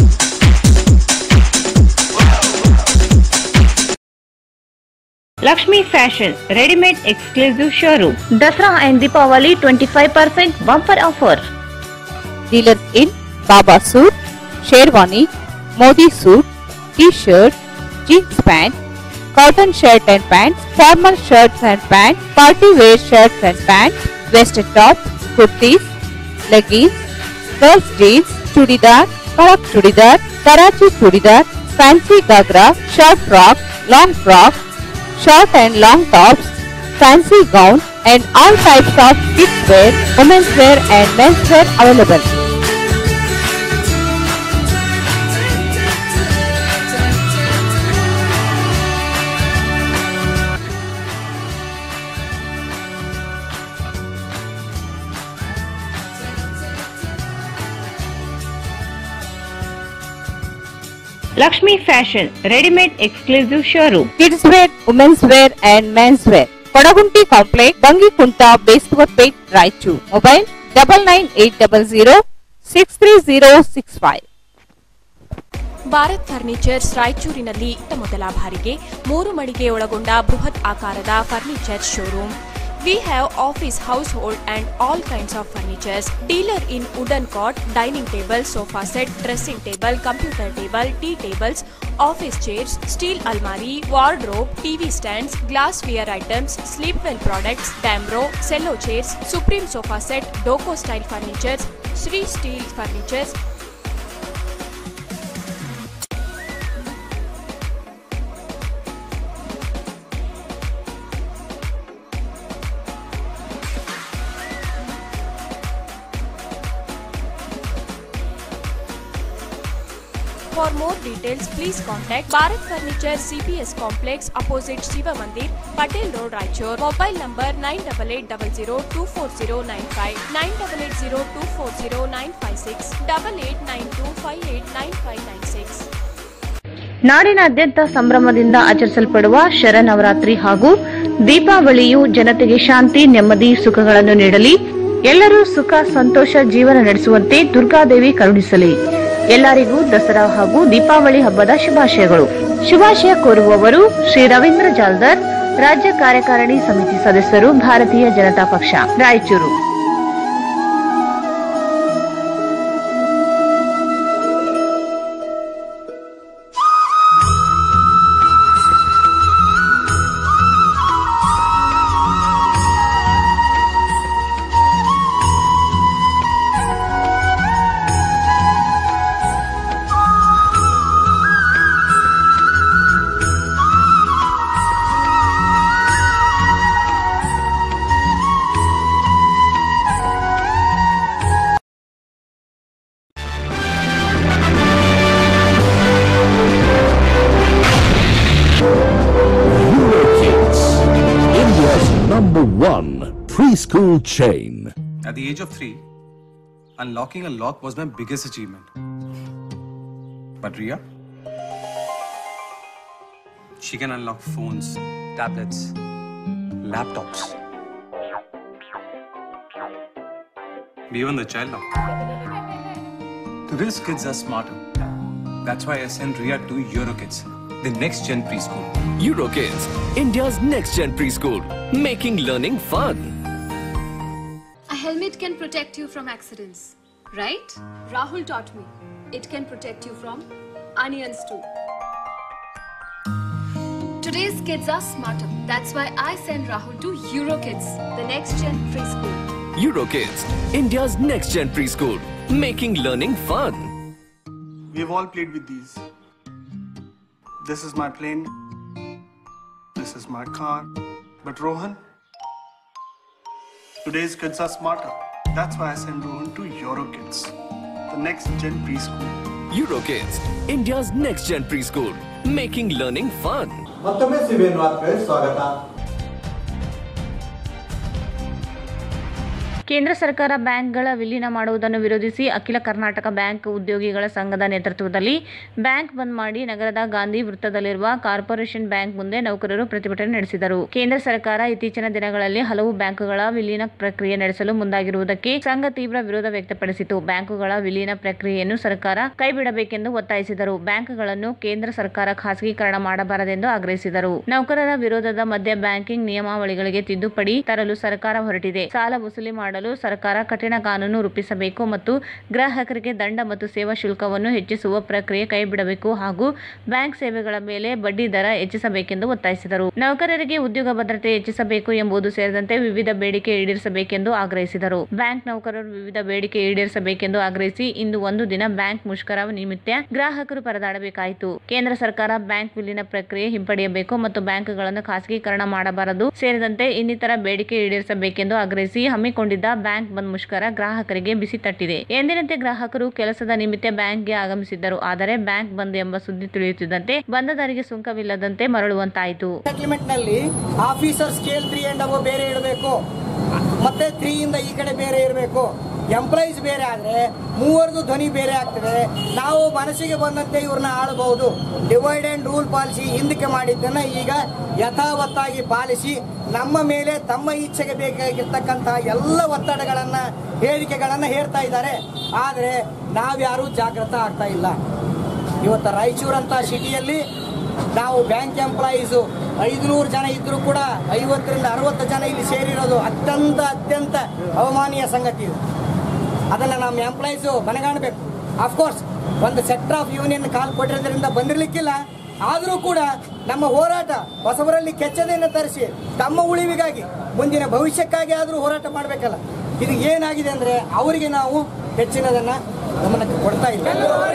Lakshmi Fashion, ready-made exclusive showroom. Dasra and Deepavali 25% bumper offer. Dealers in Baba suit, Sherwani, Modi suit, T-shirt, jeans pant, cotton shirt and pants, formal shirts and pants, party wear shirts and pants, vested top, kurtis, leggings, girls jeans, chudidar, karak chudidar, Karachi chudidar, fancy gagra, short frock, long frock, short and long tops, fancy gown and all types of kids wear, women's wear and men's wear available. Lakshmi Fashion, ready-made exclusive showroom. Kids wear, women's wear and men's wear. Kodagunti Complex, Bangikunta, Bestwapet, Raichur. Mobile 99800 63065. Bharat furnitures ರಾಯಚೂರಿನಲ್ಲಿ ಮೊದಲ ಬಾರಿಗೆ 3 ಮಳಿಗೆ ಒಳಗೊಂಡ ಬೃಹತ್ ಆಕಾರದ furniture showroom. We have office, household and all kinds of furnitures. Dealer in wooden cot, dining table, sofa set, dressing table, computer table, tea tables, office chairs, steel almari, wardrobe, TV stands, glassware items, sleepwell products, Damro, cello chairs, Supreme sofa set, Doco style furnitures, Sri steel furnitures. For more details, please contact Bharat Furniture CPS Complex opposite Shiva Mandir, Patel Road, Raichur. Mobile number 9880240959, 9880240956, 8892589596. ನಾಡಿನಾದ್ಯಂತ ಸಂಭ್ರಮದಿಂದ ಆಚರಿಸಲ್ಪಡುವ ಶರನ್ನವರಾತ್ರಿ ಹಾಗೂ ದೀಪಾವಳಿಯು ಜನತೆಗೆ ಶಾಂತಿ, ನೆಮ್ಮದಿ, ಸುಖಗಳನ್ನು ನೀಡಲಿ. ಎಲ್ಲರೂ ಸುಖ, ಸಂತೋಷ ಜೀವನ ನಡೆಸುವಂತೆ ದುರ್ಗಾದೇವಿ ಕರುಣಿಸಲಿ. ಎಲ್ಲರಿಗೂ ದಸರಾ ಹಾಗೂ ದೀಪಾವಳಿ ಹಬ್ಬದ ಶುಭಾಶಯಗಳು. ಶುಭಾಶಯ ಕೋರುವವರು ಶ್ರೀ ರವೀಂದ್ರ ಜಾಲ್ದರ್, ರಾಜ್ಯ ಕಾರ್ಯಕಾರಿಣಿ ಸಮಿತಿ ಸದಸ್ಯರು, Bharatiya Janata Paksha, Raichur. #1 preschool chain. At the age of 3, unlocking a lock was my biggest achievement. But Ria, she can unlock phones, tablets, laptops, even the child lock. Today's kids are smarter. That's why I sent Ria to Eurokids, the next gen preschool. Eurokids, India's next gen preschool, making learning fun. A helmet can protect you from accidents, right? Rahul taught me. It can protect you from onions too. Today's kids are smarter. That's why I send Rahul to Eurokids, the next gen preschool. Eurokids, India's next gen preschool, making learning fun. We've all played with these. This is my plane. This is my car. But Rohan, today's kids are smarter. That's why I send Rohan to Eurokids, the next gen preschool. Eurokids, India's next gen preschool, making learning fun. ಮತ್ತೊಮ್ಮೆ CBN ವಾರ್ತೆಗೆ ಸ್ವಾಗತ. ಕೇಂದ್ರ ಸರ್ಕಾರ ಬ್ಯಾಂಕ್ಗಳ ವಿಲೀನ ಮಾಡುವುದನ್ನು ವಿರೋಧಿಸಿ ಅಖಿಲ ಕರ್ನಾಟಕ ಬ್ಯಾಂಕ್ ಉದ್ಯೋಗಿಗಳ ಸಂಘದ ನೇತೃತ್ವದಲ್ಲಿ ಬ್ಯಾಂಕ್ ಬಂದ್ ಮಾಡಿ ನಗರದ ಗಾಂಧಿ ವೃತ್ತದಲ್ಲಿರುವ ಕಾರ್ಪೊರೇಷನ್ ಬ್ಯಾಂಕ್ ಮುಂದೆ ನೌಕರರು ಪ್ರತಿಭಟನೆ ನಡೆಸಿದರು. ಕೇಂದ್ರ ಸರ್ಕಾರ ಇತ್ತೀಚಿನ ದಿನಗಳಲ್ಲಿ ಹಲವು ಬ್ಯಾಂಕ್ಗಳ ವಿಲೀನ ಪ್ರಕ್ರಿಯೆ ನಡೆಸಲು ಮುಂದಾಗಿರುವುದಕ್ಕೆ ಸಂಘ ತೀವ್ರ ವಿರೋಧ ವ್ಯಕ್ತಪಡಿಸಿತು. ಬ್ಯಾಂಕುಗಳ ವಿಲೀನ ಪ್ರಕ್ರಿಯೆಯನ್ನು ಸರ್ಕಾರ ಕೈಬಿಡಬೇಕೆಂದು ಒತ್ತಾಯಿಸಿದರು. ಬ್ಯಾಂಕ್ಗಳನ್ನು ಕೇಂದ್ರ ಸರ್ಕಾರ ಖಾಸಗೀಕರಣ ಮಾಡಬಾರದೆಂದು ಆಗ್ರಹಿಸಿದರು. ನೌಕರರ ವಿರೋಧದ ಮಧ್ಯೆ ಬ್ಯಾಂಕಿಂಗ್ ನಿಯಮಾವಳಿಗಳಿಗೆ ತಿದ್ದುಪಡಿ ತರಲು ಸರ್ಕಾರ ಹೊರಟಿದೆ. ಸಾಲ ವಸೂಲಿ ಮಾಡಲು ಸರ್ಕಾರ ಕಠಿಣ ಕಾನೂನು ರೂಪಿಸಬೇಕು ಮತ್ತು ಗ್ರಾಹಕರಿಗೆ ದಂಡ ಮತ್ತು ಸೇವಾ ಶುಲ್ಕವನ್ನು ಹೆಚ್ಚಿಸುವ ಪ್ರಕ್ರಿಯೆ ಕೈಬಿಡಬೇಕು ಹಾಗೂ ಬ್ಯಾಂಕ್ ಸೇವೆಗಳ ಮೇಲೆ ಬಡ್ಡಿ ದರ ಹೆಚ್ಚಿಸಬೇಕೆಂದು ಒತ್ತಾಯಿಸಿದರು. ನೌಕರರಿಗೆ ಉದ್ಯೋಗ ಭದ್ರತೆ ಹೆಚ್ಚಿಸಬೇಕು ಎಂಬುದು ಸೇರಿದಂತೆ ವಿವಿಧ ಬೇಡಿಕೆ ಈಡೇರಿಸಬೇಕೆಂದು ಆಗ್ರಹಿಸಿದರು. ಬ್ಯಾಂಕ್ ನೌಕರರು ವಿವಿಧ ಬೇಡಿಕೆ ಈಡೇರಿಸಬೇಕೆಂದು ಆಗ್ರಹಿಸಿ ಇಂದು ಒಂದು ದಿನ ಬ್ಯಾಂಕ್ ಮುಷ್ಕರ ನಿಮಿತ್ತ ಗ್ರಾಹಕರು ಪರದಾಡಬೇಕಾಯಿತು. ಕೇಂದ್ರ ಸರ್ಕಾರ ಬ್ಯಾಂಕ್ ವಿಲೀನ ಪ್ರಕ್ರಿಯೆ ಹಿಂಪಡೆಯಬೇಕು ಮತ್ತು ಬ್ಯಾಂಕ್ಗಳನ್ನು ಖಾಸಗೀಕರಣ ಮಾಡಬಾರದು ಸೇರಿದಂತೆ ಇನ್ನಿತರ ಬೇಡಿಕೆ ಈಡೇರಿಸಬೇಕೆಂದು ಆಗ್ರಹಿಸಿ ಹಮ್ಮಿಕೊಂಡಿದ್ದ ಬ್ಯಾಂಕ್ ಬಂದ್ ಮುಷ್ಕರ ಗ್ರಾಹಕರಿಗೆ ಬಿಸಿ ತಟ್ಟಿದೆ. ಎಂದಿನಂತೆ ಗ್ರಾಹಕರು ಕೆಲಸದ ನಿಮಿತ್ತ ಬ್ಯಾಂಕ್ಗೆ ಆಗಮಿಸಿದ್ದರು. ಆದರೆ ಬ್ಯಾಂಕ್ ಬಂದ್ ಎಂಬ ಸುದ್ದಿ ತಿಳಿಯುತ್ತಿದ್ದಂತೆ ಬಂದದಾರಿಗೆ ಸುಂಕವಿಲ್ಲದಂತೆ ಮರಳುವಂತಾಯಿತು. ಸೆಟಲ್ಮೆಂಟ್ ನಲ್ಲಿ ಆಫೀಸರ್ ಸ್ಕೇಲ್ 3 and above ಬೇರೆ ಇಡಬೇಕು, ಮತ್ತೆ 3 ಇಂದ ಈ ಕಡೆ ಬೇರೆ ಇರಬೇಕು. ಎಂಪ್ಲಾಯೀಸ್ ಬೇರೆ ಆದ್ರೆ ಮೂವರದು ಧ್ವನಿ ಬೇರೆ ಆಗ್ತದೆ. ನಾವು ಮನಸ್ಸಿಗೆ ಬಂದಂತೆ ಇವ್ರನ್ನ ಆಳಬಹುದು. ಡಿವೈಡ್ ಅಂಡ್ ರೂಲ್ ಪಾಲಿಸಿ ಹಿಂದಕ್ಕೆ ಮಾಡಿದ್ದನ್ನ ಈಗ ಯಥಾವತ್ತಾಗಿ ಪಾಲಿಸಿ ನಮ್ಮ ಮೇಲೆ ತಮ್ಮ ಇಚ್ಛೆಗೆ ಬೇಕಾಗಿರ್ತಕ್ಕಂಥ ಎಲ್ಲ ಒತ್ತಡಗಳನ್ನ ಹೇಳಿಕೆಗಳನ್ನ ಹೇರ್ತಾ ಇದ್ದಾರೆ. ಆದರೆ ನಾವ್ಯಾರೂ ಜಾಗೃತ ಆಗ್ತಾ ಇಲ್ಲ. ಇವತ್ತು ರಾಯಚೂರಂತ ಸಿಟಿಯಲ್ಲಿ ನಾವು ಬ್ಯಾಂಕ್ ಎಂಪ್ಲಾಯೀಸು 500 ಜನ ಇದ್ರೂ ಕೂಡ 50 ರಿಂದ 60 ಜನ ಇಲ್ಲಿ ಸೇರಿರೋದು ಅತ್ಯಂತ ಅವಮಾನೀಯ ಸಂಗತಿ ಇದು. ಅದನ್ನು ನಮ್ಮ ಎಂಪ್ಲಾಯೀಸು ಮನಗಾಣಬೇಕು. ಅಫ್ಕೋರ್ಸ್ ಒಂದು ಸೆಕ್ಟರ್ ಆಫ್ ಯೂನಿಯನ್ ಕಾಲ್ ಕೊಟ್ಟಿರೋದ್ರಿಂದ ಬಂದಿರಲಿಕ್ಕಿಲ್ಲ. ಆದರೂ ಕೂಡ ನಮ್ಮ ಹೋರಾಟ ಹೊಸಬರಲ್ಲಿ ಕೆಚ್ಚದೆಯನ್ನು ತರಿಸಿ ತಮ್ಮ ಉಳಿವಿಗಾಗಿ ಮುಂದಿನ ಭವಿಷ್ಯಕ್ಕಾಗಿ ಆದರೂ ಹೋರಾಟ ಮಾಡಬೇಕಲ್ಲ. ಇದು ಏನಾಗಿದೆ ಅಂದರೆ ಅವರಿಗೆ ನಾವು ಹೆಚ್ಚಿನದನ್ನ ಗಮನಕ್ಕೆ ಕೊಡ್ತಾ ಇಲ್ಲ.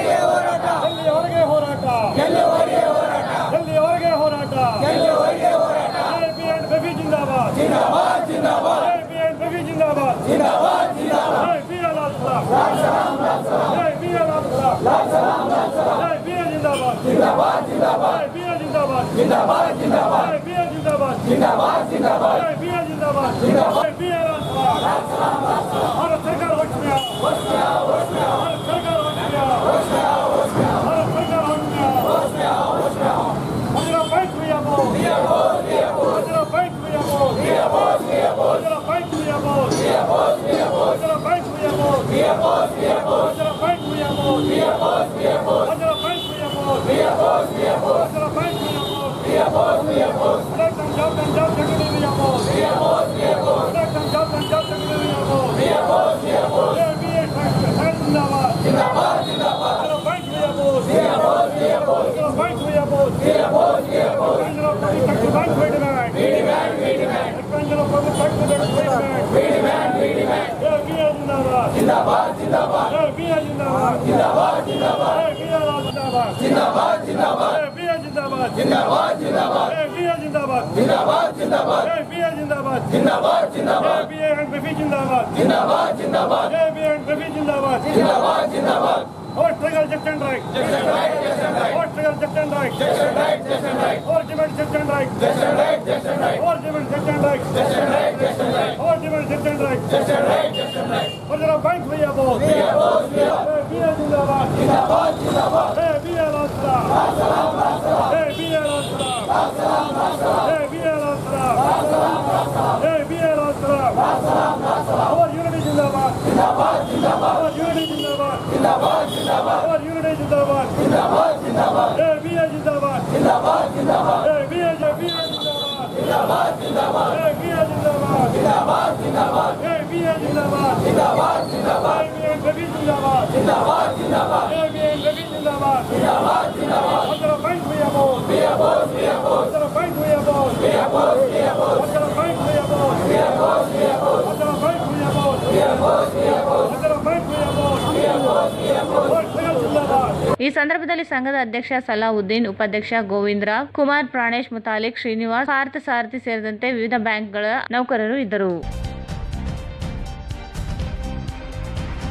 ಈ ಸಂದರ್ಭದಲ್ಲಿ ಸಂಘದ ಅಧ್ಯಕ್ಷ ಸಲಾವುದ್ದೀನ್, ಉಪಾಧ್ಯಕ್ಷ ಗೋವಿಂದರಾವ್, ಕುಮಾರ್, ಪ್ರಾಣೇಶ್, ಮುತಾಲಿಕ್, ಶ್ರೀನಿವಾಸ್, ಪಾರ್ಥ ಸಾರಥಿ ಸೇರಿದಂತೆ ವಿವಿಧ ಬ್ಯಾಂಕ್ಗಳ ನೌಕರರು ಇದ್ದರು.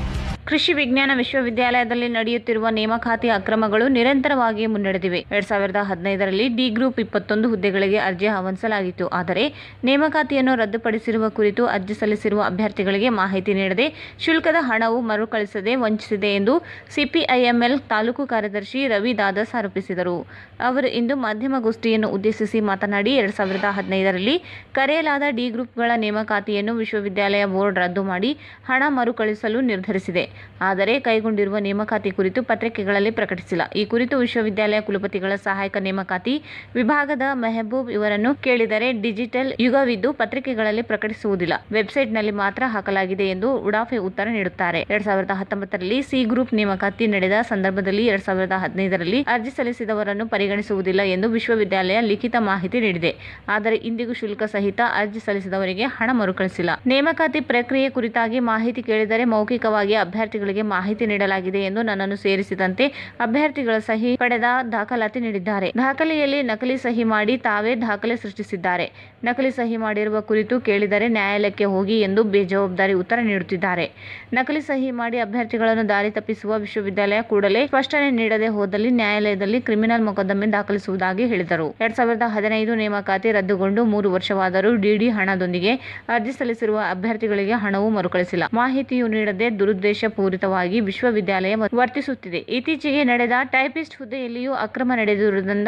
ಕೃಷಿ ವಿಜ್ಞಾನ ವಿಶ್ವವಿದ್ಯಾಲಯದಲ್ಲಿ ನಡೆಯುತ್ತಿರುವ ನೇಮಕಾತಿ ಅಕ್ರಮಗಳು ನಿರಂತರವಾಗಿ ಮುನ್ನಡೆದಿವೆ. 2015ರಲ್ಲಿ ಡಿ ಗ್ರೂಪ್ 21 ಹುದ್ದೆಗಳಿಗೆ ಅರ್ಜಿ ಆಹ್ವಾನಿಸಲಾಗಿತ್ತು. ಆದರೆ ನೇಮಕಾತಿಯನ್ನು ರದ್ದುಪಡಿಸಿರುವ ಕುರಿತು ಅರ್ಜಿ ಸಲ್ಲಿಸಿರುವ ಅಭ್ಯರ್ಥಿಗಳಿಗೆ ಮಾಹಿತಿ ನೀಡದೆ ಶುಲ್ಕದ ಹಣವು ಮರುಕಳಿಸದೆ ವಂಚಿಸಿದೆ ಎಂದು ಸಿಪಿಐಎಂಎಲ್ ತಾಲೂಕು ಕಾರ್ಯದರ್ಶಿ ರವಿ ದಾದಸ್ ಆರೋಪಿಸಿದರು. ಅವರು ಇಂದು ಮಾಧ್ಯಮಗೋಷ್ಠಿಯನ್ನು ಉದ್ದೇಶಿಸಿ ಮಾತನಾಡಿ 2015ರಲ್ಲಿ ಕರೆಯಲಾದ ಡಿ ಗ್ರೂಪ್ಗಳ ನೇಮಕಾತಿಯನ್ನು ವಿಶ್ವವಿದ್ಯಾಲಯ ಬೋರ್ಡ್ ರದ್ದು ಮಾಡಿ ಹಣ ಮರುಕಳಿಸಲು ನಿರ್ಧರಿಸಿದೆ. ಆದರೆ ಕೈಗೊಂಡಿರುವ ನೇಮಕಾತಿ ಕುರಿತು ಪತ್ರಿಕೆಗಳಲ್ಲಿ ಪ್ರಕಟಿಸಿಲ್ಲ. ಈ ಕುರಿತು ವಿಶ್ವವಿದ್ಯಾಲಯ ಕುಲಪತಿಗಳ ಸಹಾಯಕ ನೇಮಕಾತಿ ವಿಭಾಗದ ಮೆಹಬೂಬ್ ಇವರನ್ನು ಕೇಳಿದರೆ ಡಿಜಿಟಲ್ ಯುಗವಿದ್ದು ಪತ್ರಿಕೆಗಳಲ್ಲಿ ಪ್ರಕಟಿಸುವುದಿಲ್ಲ, ವೆಬ್ಸೈಟ್ನಲ್ಲಿ ಮಾತ್ರ ಹಾಕಲಾಗಿದೆ ಎಂದು ಉಡಾಫೆ ಉತ್ತರ ನೀಡುತ್ತಾರೆ. 2019ರಲ್ಲಿ ಸಿ ಗ್ರೂಪ್ ನೇಮಕಾತಿ ನಡೆದ ಸಂದರ್ಭದಲ್ಲಿ 2015ರಲ್ಲಿ ಅರ್ಜಿ ಸಲ್ಲಿಸಿದವರನ್ನು ಪರಿಗಣಿಸುವುದಿಲ್ಲ ಎಂದು ವಿಶ್ವವಿದ್ಯಾಲಯ ಲಿಖಿತ ಮಾಹಿತಿ ನೀಡಿದೆ. ಆದರೆ ಇಂದಿಗೂ ಶುಲ್ಕ ಸಹಿತ ಅರ್ಜಿ ಸಲ್ಲಿಸಿದವರಿಗೆ ಹಣ ಮರುಕಳಿಸಿಲ್ಲ. ನೇಮಕಾತಿ ಪ್ರಕ್ರಿಯೆ ಕುರಿತಾಗಿ ಮಾಹಿತಿ ಕೇಳಿದರೆ ಮೌಖಿಕವಾಗಿ ಅಭ್ಯರ್ಥಿಗಳಿಗೆ ಮಾಹಿತಿ ನೀಡಲಾಗಿದೆ ಎಂದು ನನ್ನನ್ನು ಸೇರಿಸಿದಂತೆ ಅಭ್ಯರ್ಥಿಗಳ ಸಹಿ ಪಡೆದ ದಾಖಲಾತಿ ನೀಡಿದ್ದಾರೆ. ದಾಖಲೆಯಲ್ಲಿ ನಕಲಿ ಸಹಿ ಮಾಡಿ ತಾವೇ ದಾಖಲೆ ಸೃಷ್ಟಿಸಿದ್ದಾರೆ. ನಕಲಿ ಸಹಿ ಮಾಡಿರುವ ಕುರಿತು ಕೇಳಿದರೆ ನ್ಯಾಯಾಲಯಕ್ಕೆ ಹೋಗಿ ಎಂದು ಬೇಜವಾಬ್ದಾರಿ ಉತ್ತರ ನೀಡುತ್ತಿದ್ದಾರೆ. ನಕಲಿ ಸಹಿ ಮಾಡಿ ಅಭ್ಯರ್ಥಿಗಳನ್ನು ದಾರಿ ತಪ್ಪಿಸುವ ವಿಶ್ವವಿದ್ಯಾಲಯ ಕೂಡಲೇ ಸ್ಪಷ್ಟನೆ ನೀಡದೆ ಹೋದಲ್ಲಿ ನ್ಯಾಯಾಲಯದಲ್ಲಿ ಕ್ರಿಮಿನಲ್ ಮೊಕದ್ದಮೆ ದಾಖಲಿಸುವುದಾಗಿ ಹೇಳಿದರು. 2015 ನೇಮಕಾತಿ ರದ್ದುಗೊಂಡು 3 ವರ್ಷವಾದರೂ ಡಿಡಿ ಹಣದೊಂದಿಗೆ ಅರ್ಜಿ ಸಲ್ಲಿಸಿರುವ ಅಭ್ಯರ್ಥಿಗಳಿಗೆ ಹಣವು ಮರುಕಳಿಸಿಲ್ಲ. ಮಾಹಿತಿಯು ನೀಡದೆ ದುರುದ್ದೇಶಪೂರಿತವಾಗಿ ವಿಶ್ವವಿದ್ಯಾಲಯ ವರ್ತಿಸುತ್ತಿದೆ. ಇತ್ತೀಚೆಗೆ ನಡೆದ ಟೈಪಿಸ್ಟ್ ಹುದ್ದೆಯಲ್ಲಿಯೂ ಅಕ್ರಮ ನಡೆದಿರುವುದರಿಂದ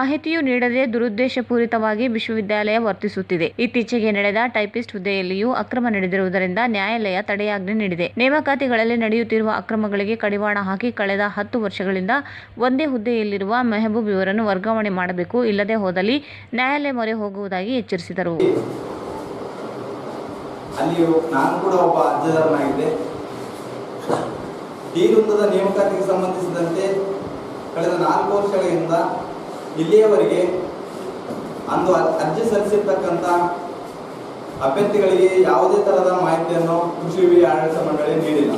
ನ್ಯಾಯಾಲಯ ತಡೆಯಾಜ್ಞೆ ನೀಡಿದೆ. ನೇಮಕಾತಿಗಳಲ್ಲಿ ನಡೆಯುತ್ತಿರುವ ಅಕ್ರಮಗಳಿಗೆ ಕಡಿವಾಣ ಹಾಕಿ ಕಳೆದ 10 ವರ್ಷಗಳಿಂದ ಒಂದೇ ಹುದ್ದೆಯಲ್ಲಿರುವ ಮೆಹಬೂಬ್ ಇವರನ್ನು ವರ್ಗಾವಣೆ ಮಾಡಬೇಕು, ಇಲ್ಲದೆ ಹೋದಲ್ಲಿ ನ್ಯಾಯಾಲಯ ಮೊರೆ ಹೋಗುವುದಾಗಿ ಎಚ್ಚರಿಸಿದರು. ಅಲ್ಲಿ ನಾನು ಕೂಡ ಒಬ್ಬ ಅರ್ಜಿದಾರನಾಗಿದ್ದೆ. ಡಿ ವೃತ್ತದ ನೇಮಕಾತಿಗೆ ಸಂಬಂಧಿಸಿದಂತೆ ಕಳೆದ 4 ವರ್ಷಗಳಿಂದ ಇಲ್ಲಿಯವರೆಗೆ ಅಂದು ಅರ್ಜಿ ಸಲ್ಲಿಸಿರ್ತಕ್ಕಂಥ ಅಭ್ಯರ್ಥಿಗಳಿಗೆ ಯಾವುದೇ ತರಹದ ಮಾಹಿತಿಯನ್ನು ಕೃಷಿ ವಿವಿ ಆಡಳಿತ ಮಂಡಳಿ ನೀಡಿಲ್ಲ.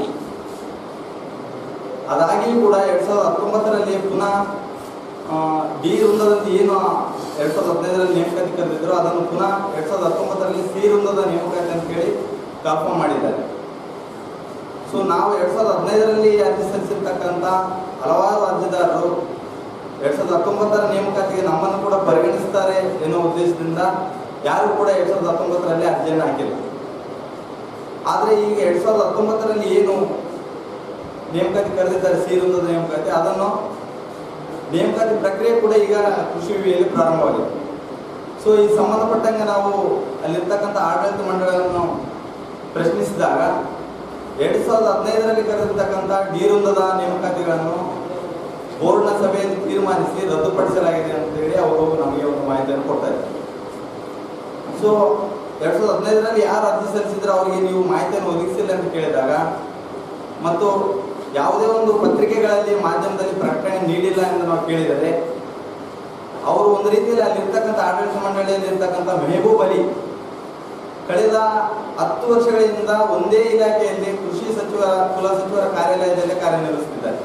ಅದಾಗಿಯೂ ಕೂಡ 2019ರಲ್ಲಿ ಪುನಃ ಡಿ ವೃಂದದಂತೆ ಏನು 2015ರಲ್ಲಿ ನೇಮಕಾತಿ ಕರೆದಿದ್ರು ಅದನ್ನು ಪುನಃ 2019ರಲ್ಲಿ ಸಿ ವೃಂದದ ನೇಮಕಾತಿ ಅಂತ ಹೇಳಿ ಕನ್ಫರ್ಮ್ ಮಾಡಿದ್ದಾರೆ. ಸೊ ನಾವು 2015ರಲ್ಲಿ ಅರ್ಜಿ ಸಲ್ಲಿಸಿರ್ತಕ್ಕಂಥ ಹಲವಾರು ಅರ್ಜಿದಾರರು 2019ರ ನೇಮಕಾತಿಗೆ ನಮ್ಮನ್ನು ಕೂಡ ಪರಿಗಣಿಸ್ತಾರೆ ಎನ್ನುವ ಉದ್ದೇಶದಿಂದ ಯಾರು ಕೂಡ 2019ರಲ್ಲಿ ಅರ್ಜಿಯನ್ನು ಹಾಕಿಲ್ಲ. ಆದರೆ ಈಗ 2019ರಲ್ಲಿ ಏನು ನೇಮಕಾತಿ ಕರೆದಿದ್ದಾರೆ ಸಿ ವೃಂದದ ನೇಮಕಾತಿ, ಅದನ್ನು ನೇಮಕಾತಿ ಪ್ರಕ್ರಿಯೆ ಕೂಡ ಈಗ ಕೃಷಿ ವಿವಿಯಲ್ಲಿ ಪ್ರಾರಂಭವಾಗಿದೆ. ಸೊ ಈ ಸಂಬಂಧಪಟ್ಟಂಗೆ ನಾವು ಅಲ್ಲಿರ್ತಕ್ಕಂಥ ಆಡಳಿತ ಮಂಡಳಿಯನ್ನು ಪ್ರಶ್ನಿಸಿದಾಗ 2015ರಲ್ಲಿ ಕರೆದಿರ್ತಕ್ಕಂಥ ಡಿ ವೃಂದದ ನೇಮಕಾತಿಗಳನ್ನು ಬೋರ್ಡ್ನ ಸಭೆಯಲ್ಲಿ ತೀರ್ಮಾನಿಸಿ ರದ್ದುಪಡಿಸಲಾಗಿದೆ ಅಂತ ಹೇಳಿ ಅವರು ನಮಗೆ ಒಂದು ಮಾಹಿತಿಯನ್ನು ಕೊಡ್ತಾ ಇದ್ದಾರೆ. ಸೊ 2015ರಲ್ಲಿ ಯಾರು ಅರ್ಜಿ ಸಲ್ಲಿಸಿದ್ರೆ ಅವರಿಗೆ ನೀವು ಮಾಹಿತಿಯನ್ನು ಒದಗಿಸಿಲ್ಲ ಅಂತ ಕೇಳಿದಾಗ ಮತ್ತು ಯಾವುದೇ ಒಂದು ಪತ್ರಿಕೆಗಳಲ್ಲಿ ಮಾಧ್ಯಮದಲ್ಲಿ ಪ್ರಕಟಣೆ ನೀಡಿಲ್ಲ ಎಂದು ನಾವು ಕೇಳಿದರೆ ಅವರು ಒಂದು ರೀತಿಯಲ್ಲಿ ಅಲ್ಲಿರ್ತಕ್ಕಂಥ ಆಡಳಿತ ಮಂಡಳಿಯಲ್ಲಿ ಇರ್ತಕ್ಕಂಥ ಮೆಹಬೂಬ್ ಅಲಿ ಕಳೆದ 10 ವರ್ಷಗಳಿಂದ ಒಂದೇ ಇಲಾಖೆಯಲ್ಲಿ ಕೃಷಿ ಸಚಿವರ ಕುಲಸಚಿವರ ಕಾರ್ಯಾಲಯದಲ್ಲಿ ಕಾರ್ಯನಿರ್ವಹಿಸುತ್ತಿದ್ದಾರೆ.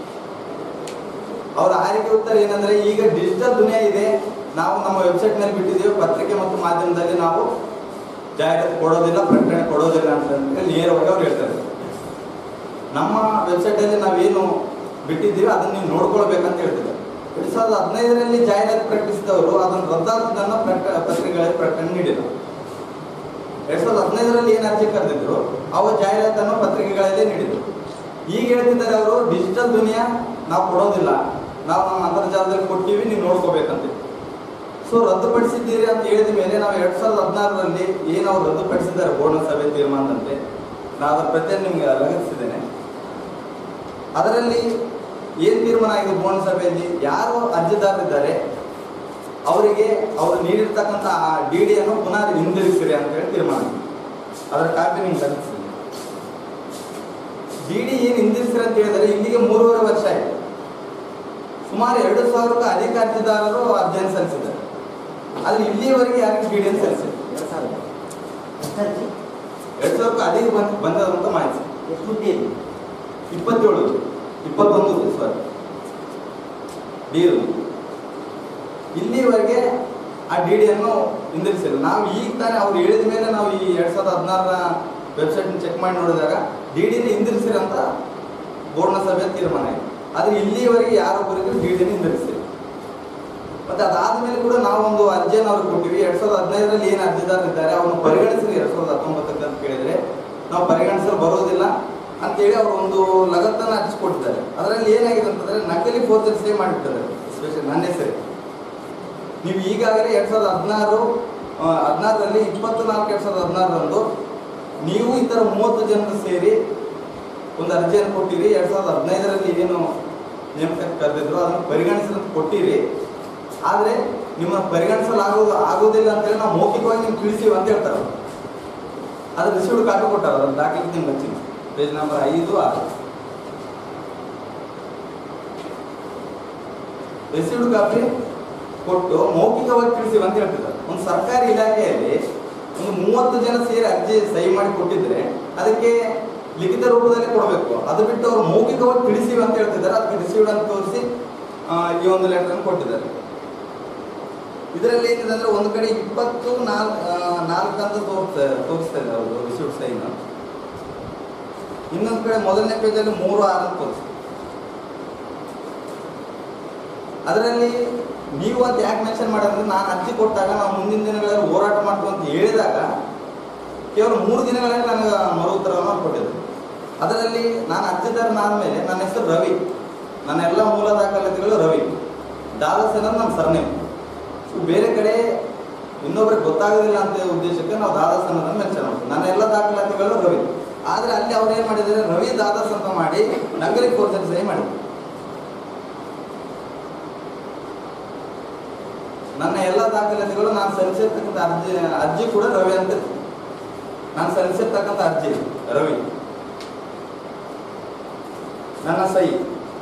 ಅವರ ಆಯ್ಕೆ ಉತ್ತರ ಏನಂದ್ರೆ, ಈಗ ಡಿಜಿಟಲ್ ದುನಿಯಾ ಇದೆ, ನಾವು ನಮ್ಮ ವೆಬ್ಸೈಟ್ನಲ್ಲಿ ಬಿಟ್ಟಿದ್ದೇವೆ, ಪತ್ರಿಕೆ ಮತ್ತು ಮಾಧ್ಯಮದಲ್ಲಿ ನಾವು ಜಾಹೀರಾತು ಕೊಡೋದಿಲ್ಲ, ಪ್ರಕಟಣೆ ಕೊಡೋದಿಲ್ಲ ಅಂತ ನೇರವಾಗಿ ಅವ್ರು ಹೇಳ್ತಾರೆ. ನಮ್ಮ ವೆಬ್ಸೈಟಲ್ಲಿ ನಾವೇನು ಬಿಟ್ಟಿದ್ದೀವಿ ಅದನ್ನು ನೀವು ನೋಡ್ಕೊಳ್ಬೇಕಂತ ಹೇಳ್ತಿದ್ದಾರೆ. 2015ರಲ್ಲಿ ಜಾಹೀರಾತು ಪ್ರಕಟಿಸಿದವರು ಅದನ್ನು ರದ್ದಾದನ್ನು ಪತ್ರಿಕೆಗಳಲ್ಲಿ ಪ್ರಕಟಣೆ ನೀಡಿದರು. 2015ರಲ್ಲಿ ಏನು ಅರ್ಜಿ ಕರೆದಿದ್ರು ಅವ ಜಾಹೀರಾತನ್ನು ಪತ್ರಿಕೆಗಳಲ್ಲಿ ನೀಡಿದರು. ಈಗ ಹೇಳ್ತಿದ್ದಾರೆ ಅವರು ಡಿಜಿಟಲ್ ದುನಿಯಾ ನಾವು ಕೊಡೋದಿಲ್ಲ, ನಾವು ನಮ್ಮ ಅಂತರ್ಜಾಲದಲ್ಲಿ ಕೊಡ್ತೀವಿ, ನೀವು ನೋಡ್ಕೋಬೇಕಂತ. ಸೊ ರದ್ದುಪಡಿಸಿದ್ದೀರಿ ಅಂತ ಹೇಳಿದ ಮೇಲೆ ನಾವು 2016ರಲ್ಲಿ ಏನು ಅವ್ರು ರದ್ದುಪಡಿಸಿದ್ದಾರೆ ಬೋರ್ಡ್ನ ಸಭೆ ತೀರ್ಮಾನದಂತೆ, ನಾನು ಅದರ ಪ್ರತಿಯನ್ನು ನಿಮಗೆ ಲಗತ್ತಿಸಿದ್ದೇನೆ. ಅದರಲ್ಲಿ ಏನು ತೀರ್ಮಾನ ಆಗಿದೆ ಬೋರ್ಡ್ ಸಭೆಯಲ್ಲಿ, ಯಾರು ಅರ್ಜಿದಾರರಿದ್ದಾರೆ ಅವರಿಗೆ ಅವರು ನೀಡಿರ್ತಕ್ಕಂಥ ಆ ಡಿಡಿಯನ್ನು ಪುನಃ ಹಿಂದಿರುಗಿಸಿರಿ ಅಂತ ಹೇಳಿ ತೀರ್ಮಾನ. ಅದರ ಕಾಪಿ ನಿಮ್ಗೆ ಲಗತ್ತಿಸಿದೆ. ಡಿಡಿ ಏನು ಹಿಂದಿರುಗಿಸಿರಿ ಅಂತ ಹೇಳಿದರೆ ಇಲ್ಲಿಗೆ 3.5 ವರ್ಷ ಆಯಿತು. ಸುಮಾರು 2,000ಕ್ಕೂ ಅಧಿಕ ಅರ್ಜಿದಾರರು ಅರ್ಜಿಯನ್ನು ಸಲ್ಲಿಸಿದ್ದಾರೆ. ಆದರೆ ಇಲ್ಲಿಯವರೆಗೆ ಯಾರಿಗೆ ಡಿಡಿಯನ್ನು ಸಲ್ಲಿಸಿದೆ 2,000ಕ್ಕೂ ಅಧಿಕ ಬಂದಂತ ಮಾಹಿತಿ. 21 ಸರ್ ಡಿ ಇಲ್ಲಿವರೆಗೆ ಆ ಡಿಡಿಯನ್ನು ಹಿಂದಿರಿಸಿಲ್ಲ. ನಾವು ಈಗ ತಾನೇ ಅವ್ರು ಹೇಳಿದ ಮೇಲೆ ನಾವು ಈ 2016ರ ವೆಬ್ಸೈಟ್ನ ಚೆಕ್ ಮಾಡಿ ನೋಡಿದಾಗ ಡಿಡಿನ ಹಿಂದಿರಿಸಿರಿ ಅಂತ ಪೂರ್ಣ ಸಭೆ ತೀರ್ಮಾನ ಆಗಿದೆ. ಆದರೆ ಇಲ್ಲಿಯವರೆಗೆ ಯಾರೊಬ್ಬರಿಗೂ ಡಿ.ಡಿ ನಿರ್ಧರಿಸಿಲ್ಲ. ಮತ್ತೆ ಅದಾದ್ಮೇಲೆ ಕೂಡ ನಾವು ಒಂದು ಅರ್ಜಿಯನ್ನು ಅವ್ರಿಗೆ ಕೊಟ್ಟಿವಿ. 2015ರಲ್ಲಿ ಏನು ಅರ್ಜಿದಾರರಿದ್ದಾರೆ ಅವ್ರನ್ನ ಪರಿಗಣಿಸಿರಿ 2019 ಅಂತ ಕೇಳಿದ್ರೆ ನಾವು ಪರಿಗಣಿಸಲು ಬರೋದಿಲ್ಲ ಅಂತೇಳಿ ಅವರು ಒಂದು ಲಗತ್ತನ್ನು ಹಚ್ಚಿಕೊಟ್ಟಿದ್ದಾರೆ. ಅದರಲ್ಲಿ ಏನಾಗಿದೆ ಅಂತಂದ್ರೆ ನಕಲಿ ಫೋರ್ಜರಿ ಸಹಿ ಮಾಡಿರ್ತಾರೆ, ಎಸ್ಪೆಷಲಿ ನನ್ನ ಹೆಸರು. ನೀವು ಈಗಾಗಲೇ 2016ರಲ್ಲಿ 24/2016ರಂದು ನೀವು ಈ ಥರ 30 ಜನರು ಸೇರಿ ಒಂದು ಅರ್ಜಿಯನ್ನು ಕೊಟ್ಟಿರಿ. 2015ರಲ್ಲಿ ಏನು ನೇಮಕಾತಿ ಕರೆದಿದ್ರು ಅದನ್ನು ಪರಿಗಣಿಸಲು ಕೊಟ್ಟಿರಿ. ಆದರೆ ನಿಮ್ಮನ್ನು ಆಗೋದಿಲ್ಲ ಅಂತೇಳಿ ನಾವು ಮೌಖಿಕವಾಗಿ ನಿಮ್ಗೆ ತಿಳಿಸಿವಿ ಅಂತ ಹೇಳ್ತಾರೆ. ಅದ್ರ ರಿಸೀವ್ಡ್ ಕಾಪಿ ಕೊಟ್ಟಾರ, ಅದ್ರ ದಾಖಲೆ ನಿಮ್ಗೆ ಹಚ್ಚಿನಿ, ಪೇಜ್ ನಂಬರ್ 5, 6 ರಿಸೀವ್ಡ್ ಕಾಪಿ ಕೊಟ್ಟು ಮೌಖಿಕವಾಗಿ ತಿಳಿಸಿವಿ ಅಂತ ಹೇಳ್ತಿದ್ದಾರೆ. ಒಂದು ಸರ್ಕಾರಿ ಇಲಾಖೆಯಲ್ಲಿ ಒಂದು 30 ಜನ ಸೇರಿ ಅರ್ಜಿ ಸಹಿ ಮಾಡಿ ಕೊಟ್ಟಿದ್ರೆ ಅದಕ್ಕೆ ಲಿಖಿತ ರೂಪದಲ್ಲಿ ಕೊಡಬೇಕು. ಅದು ಬಿಟ್ಟು ಅವರು ಮೌಖಿಕವಾಗಿ ತಿಳಿಸಿವಿ ಅಂತ ಹೇಳ್ತಿದ್ದಾರೆ. ಅದಕ್ಕೆ ರಿಸೀವ್ಡ್ ಅಂತ ತೋರಿಸಿ ಈ ಒಂದು ಲೆಟರ್ ಅನ್ನು ಕೊಟ್ಟಿದ್ದಾರೆ. ಇದರಲ್ಲಿ ಏನಿದೆ ಅಂದ್ರೆ ಒಂದು ಕಡೆ 24 ಅಂತ ತೋರಿಸ್ತಾ ಇದೆ ಅವರು ರಿಸೀವ್ಡ್ ಸೈನ್. ಇನ್ನೊಂದು ಕಡೆ ಮೊದಲನೇ ಪೇಜಲ್ಲಿ 3, 6 ಅಂತ ತೋರಿಸ್ತಾರೆ. ಅದರಲ್ಲಿ ನೀವು ಅಂತ ಯಾಕೆ ಮೆನ್ಷನ್ ಮಾಡಿದ್ರೆ ನಾನು ಅರ್ಜಿ ಕೊಟ್ಟಾಗ ನಾವು ಮುಂದಿನ ದಿನಗಳಲ್ಲಿ ಹೋರಾಟ ಮಾಡ್ತೀವಿ ಅಂತ ಹೇಳಿದಾಗ ಕೇವಲ 3 ದಿನಗಳಲ್ಲಿ ನನಗೆ ಮರು ಉತ್ತರವನ್ನು ಕೊಟ್ಟಿದ್ದೆ. ಅದರಲ್ಲಿ ನಾನು ಅರ್ಜಿದಾರನಾದ ಮೇಲೆ ನನ್ನ ಹೆಸರು ರವಿ, ನನ್ನ ಎಲ್ಲ ಮೂಲ ದಾಖಲಾತಿಗಳು ರವಿ, ದಾದಾಸ್ ಅನ್ನೋದು ನಮ್ಮ ಸರ್ನೇಮ್. ಬೇರೆ ಕಡೆ ಇನ್ನೊಬ್ರಿಗೆ ಗೊತ್ತಾಗೋದಿಲ್ಲ ಅಂತ ಉದ್ದೇಶಕ್ಕೆ ನಾವು ದಾದಾಸ್ ಅನ್ನೋದನ್ನು ಮೆನ್ಷನ್ ಮಾಡ್ತೀವಿ. ನನ್ನ ಎಲ್ಲ ದಾಖಲಾತಿಗಳು ರವಿ. ಆದರೆ ಅಲ್ಲಿ ಅವ್ರು ಏನು ಮಾಡಿದ್ದಾರೆ, ರವಿ ದಾದಾಸ್ ಅಂತ ಮಾಡಿ ನಕಲಿ ಫೋರ್ಜರಿ ಸಹಿ ಮಾಡಿದ್ರು. ನನ್ನ ಎಲ್ಲ ದಾಖಲಾತಿಗಳು ನಾನು ಸಲ್ಲಿಸಿರ್ತಕ್ಕಂಥ ಅರ್ಜಿ ಕೂಡ ರವಿ ಅಂತ, ನಾನು ಸಲ್ಲಿಸಿರ್ತಕ್ಕಂಥ ಅರ್ಜಿ ರವಿ, ನನ್ನ ಸಹಿ.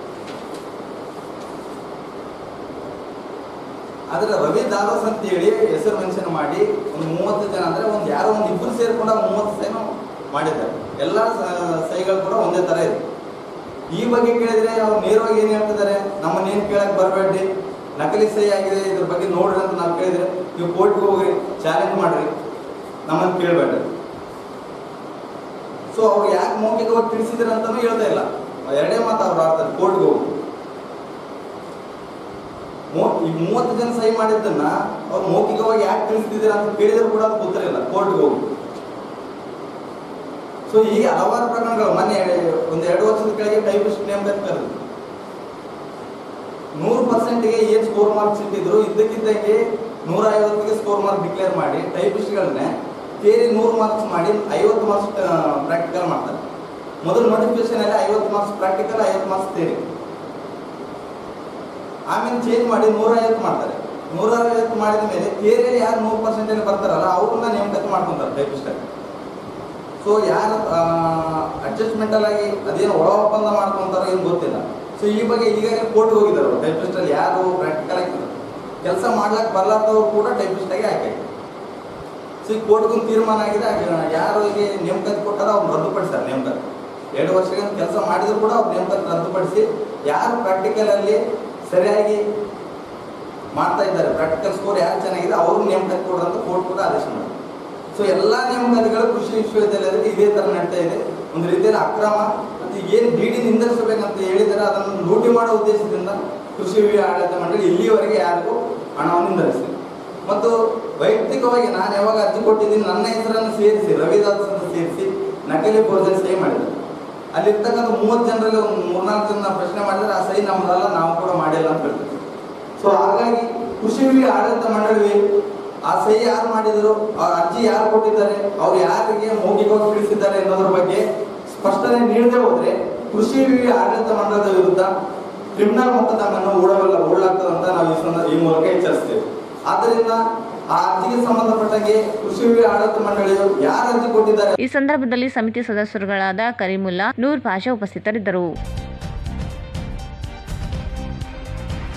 ಆದರೆ ರವಿ ದಾದಾಸ್ ಅಂತೇಳಿ ಹೆಸರು ಮೆನ್ಷನ್ ಮಾಡಿ ಒಂದು 30 ಜನ ಅಂದರೆ ಯಾರೋ ಒಂದು 2 ಸೇರ್ಕೊಂಡು 30 ಸಹಿನೂ ಮಾಡಿದ್ದಾರೆ. ಎಲ್ಲ ಸಹಿಗಳು ಕೂಡ ಒಂದೇ ಥರ ಇದೆ. ಈ ಬಗ್ಗೆ ಕೇಳಿದ್ರೆ ಅವ್ರು ನೇರವಾಗಿ ಏನು ಹೇಳ್ತಿದ್ದಾರೆ, ನಮ್ಮನ್ನೇನು ಕೇಳಕ್ಕೆ ಬರಬೇಡ್ರಿ, ನಕಲಿ ಸಹಿ ಆಗಿದೆ, ಇದ್ರ ಬಗ್ಗೆ ನೋಡ್ರಿ ಅಂತ ನಾವು ಕೇಳಿದ್ರೆ ನೀವು ಕೋರ್ಟ್ಗೆ ಹೋಗ್ರಿ, ಚಾಲೆಂಜ್ ಮಾಡ್ರಿ, ನಮ್ಮನ್ನು ಕೇಳಬೇಡ್ರಿ. ಸೊ ಅವ್ರು ಯಾಕೆ ಮೌಖಿಕವಾಗಿ ತಿಳಿಸಿದ್ರೆ ಅಂತಲೂ ಹೇಳ್ತಾ ಇಲ್ಲ. ಎರಡೇ ಮಾತು ಅವ್ರು ಆಡ್ತಾರೆ, ಕೋರ್ಟ್ಗೆ ಹೋಗಿ. ಈ 30 ಜನ ಸಹಿ ಮಾಡಿದ್ದನ್ನ ಅವ್ರು ಮೌಖಿಕವಾಗಿ ಯಾಕೆ ತಿಳಿಸ್ತಿದ್ದೀರ ಅಂತ ಕೇಳಿದ್ರು ಕೂಡ ಅದು ಗೊತ್ತಿರಲಿಲ್ಲ, ಕೋರ್ಟ್ಗೆ ಹೋಗಿ. ಸೊ ಹೀಗೆ ಹಲವಾರು ಪ್ರಕರಣಗಳು. ಮೊನ್ನೆ 1-2 ವರ್ಷದ ಕೆಳಗೆ ಟೈಪಿಸ್ಟ್ ನೇಮಕಾತಿ ಕರೆದು 100%ಗೆ ಏನು ಸ್ಕೋರ್ ಮಾರ್ಕ್ಸ್ ಇಟ್ಟಿದ್ರು ಇದ್ದಕ್ಕಿದ್ದಂಗೆ 150ಗೆ ಸ್ಕೋರ್ ಮಾರ್ಕ್ ಡಿಕ್ಲೇರ್ ಮಾಡಿ ಟೈಪಿಸ್ಟ್ಗಳನ್ನೇ ಸೇರಿ 100 ಮಾರ್ಕ್ಸ್ ಮಾಡಿ 50 ಮಾರ್ಕ್ಸ್ ಪ್ರಾಕ್ಟಿಕಲ್ ಮಾಡ್ತಾರೆ. ಮೊದಲು ನೋಟಿಫಿಕೇಶನ್ ಅಲ್ಲಿ 50 ಮಾರ್ಕ್ಸ್ ಪ್ರಾಕ್ಟಿಕಲ್, 50 ಮಾರ್ಕ್ಸ್ ಥಿಯರಿ. ಆಮೇಲೆ ಚೇಂಜ್ ಮಾಡಿ 150 ಮಾಡ್ತಾರೆ. 150 ಮಾಡಿದ ಮೇಲೆ ಥಿಯರಿಯಲ್ಲಿ ಯಾರು 100% ಬರ್ತಾರಲ್ಲ ಅವ್ರನ್ನ ನೇಮಕಾತಿ ಮಾಡ್ಕೊಂತಾರೆ ಟೈಪಿಸ್ಟ್ ಆಗಿ. ಸೊ ಯಾರು ಅಡ್ಜಸ್ಟ್ಮೆಂಟಲ್ ಆಗಿ ಅದೇನು ಒಳ ಒಪ್ಪಂದ ಮಾಡ್ಕೊಂತಾರೋ ಏನು ಗೊತ್ತಿಲ್ಲ. ಸೊ ಈ ಬಗ್ಗೆ ಈಗಾಗಲೇ ಕೋರ್ಟ್ಗೆ ಹೋಗಿದ್ದಾರೆ. ಟೈಪಿಸ್ಟಲ್ಲಿ ಯಾರು ಪ್ರಾಕ್ಟಿಕಲ್ ಆಗಿ ಕೆಲಸ ಮಾಡ್ಲಿಕ್ಕೆ ಬರ್ಲಾರ್ದವ್ರು ಕೂಡ ಟೈಪಿಸ್ಟ್ ಆಗಿ ಆಯ್ಕೆ. ಸೊ ಈ ಕೋರ್ಟ್ಗೊಂದು ತೀರ್ಮಾನ ಆಗಿದೆ, ಯಾರು ಈಗ ನೇಮಕಾತಿ ಕೊಟ್ಟಾರೋ ಅವ್ರು ರದ್ದುಪಡಿಸ್ತಾರೆ ನೇಮಕಾತಿ. 2 ವರ್ಷಗಳಿಂದ ಕೆಲಸ ಮಾಡಿದ್ರು ಕೂಡ ಅವ್ರು ನೇಮಕಾತಿ ರದ್ದುಪಡಿಸಿ ಯಾರು ಪ್ರಾಕ್ಟಿಕಲಲ್ಲಿ ಸರಿಯಾಗಿ ಮಾಡ್ತಾ ಇದ್ದಾರೆ, ಪ್ರಾಕ್ಟಿಕಲ್ ಸ್ಕೋರ್ ಯಾರು ಚೆನ್ನಾಗಿದೆ ಅವ್ರು ನೇಮಕಾತಿ ಕೊಡ್ರಿ ಅಂತ ಕೋರ್ಟ್ ಕೂಡ ಆದೇಶ ಮಾಡಿ. ಸೊ ಎಲ್ಲ ನೇಮಕಾತಿಗಳು ಕೃಷಿ ವಿಶ್ವವಿದ್ಯಾಲಯದಲ್ಲಿ ಇದೇ ಥರ ನಡೀತಾ ಇದೆ. ಒಂದು ರೀತಿಯಲ್ಲಿ ಅಕ್ರಮ. ಮತ್ತು ಏನು ಡಿ.ಡಿ ನಿಂದಿಸಬೇಕಂತ ಹೇಳಿದರೆ ಅದನ್ನು ಲೂಟಿ ಮಾಡೋ ಉದ್ದೇಶದಿಂದ ಕೃಷಿ ಆಡಳಿತ ಮಂಡಳಿ ಇಲ್ಲಿಯವರೆಗೆ ಯಾರಿಗೂ ಹಣವನ್ನು ನಿಂದಿಸಿದೆ. ಮತ್ತು ವೈಯಕ್ತಿಕವಾಗಿ ನಾನು ಯಾವಾಗ ಅರ್ಜಿ ಕೊಟ್ಟಿದ್ದೀನಿ ನನ್ನ ಹೆಸರನ್ನು ಸೇರಿಸಿ ರವಿದಾಸ್ ಅಂತ ಸೇರಿಸಿ ನಕಲಿ ಫೋರ್ಜರಿ ಸಹಿ ಮಾಡಿದ್ದಾರೆ. ಅಲ್ಲಿರ್ತಕ್ಕಂಥ 30 ಜನರಲ್ಲಿ ಒಂದು 3-4 ಜನ ಪ್ರಶ್ನೆ ಮಾಡಿದರೆ ಆ ಸಹಿ ನಮ್ಮದಲ್ಲ, ನಾವು ಕೂಡ ಮಾಡಿಲ್ಲ ಅಂತ ಹೇಳ್ತೀವಿ. ಸೊ ಹಾಗಾಗಿ ಕೃಷಿ ಆಡಳಿತ ಮಂಡಳಿ ಆ ಸಹಿ ಯಾರು ಮಾಡಿದರು, ಅವ್ರ ಅರ್ಜಿ ಯಾರು ಕೊಟ್ಟಿದ್ದಾರೆ, ಅವ್ರು ಯಾರಿಗೆ ಮೌಖಿಕವಾಗಿ ತಿಳಿಸಿದ್ದಾರೆ ಅನ್ನೋದ್ರ ಬಗ್ಗೆ ಸ್ಪಷ್ಟನೆ ನೀಡದೆ ಹೋದರೆ ಕೃಷಿ ಆಡಳಿತ ಮಂಡಳದ ವಿರುದ್ಧ ಕ್ರಿಮಿನಲ್ ಮೊಕದ್ದಮೆಯನ್ನು ಹೂಡಲಾಗ್ತದೆ ಅಂತ ನಾವು ಈ ಮೂಲಕ ಎಚ್ಚರಿಸ್ತೇವೆ. ಆದ್ದರಿಂದ ಆ ಅರ್ಜಿಗೆ ಸಂಬಂಧಪಟ್ಟಂಗೆ ಕೃಷಿ ಆಡಳಿತ ಮಂಡಳಿಯು ಯಾರು ಅರ್ಜಿ ಕೊಟ್ಟಿದ್ದಾರೆ. ಈ ಸಂದರ್ಭದಲ್ಲಿ ಸಮಿತಿ ಸದಸ್ಯರುಗಳಾದ ಕರೀಮುಲ್ಲಾ, ನೂರ್ ಪಾಷಾ ಉಪಸ್ಥಿತರಿದ್ದರು.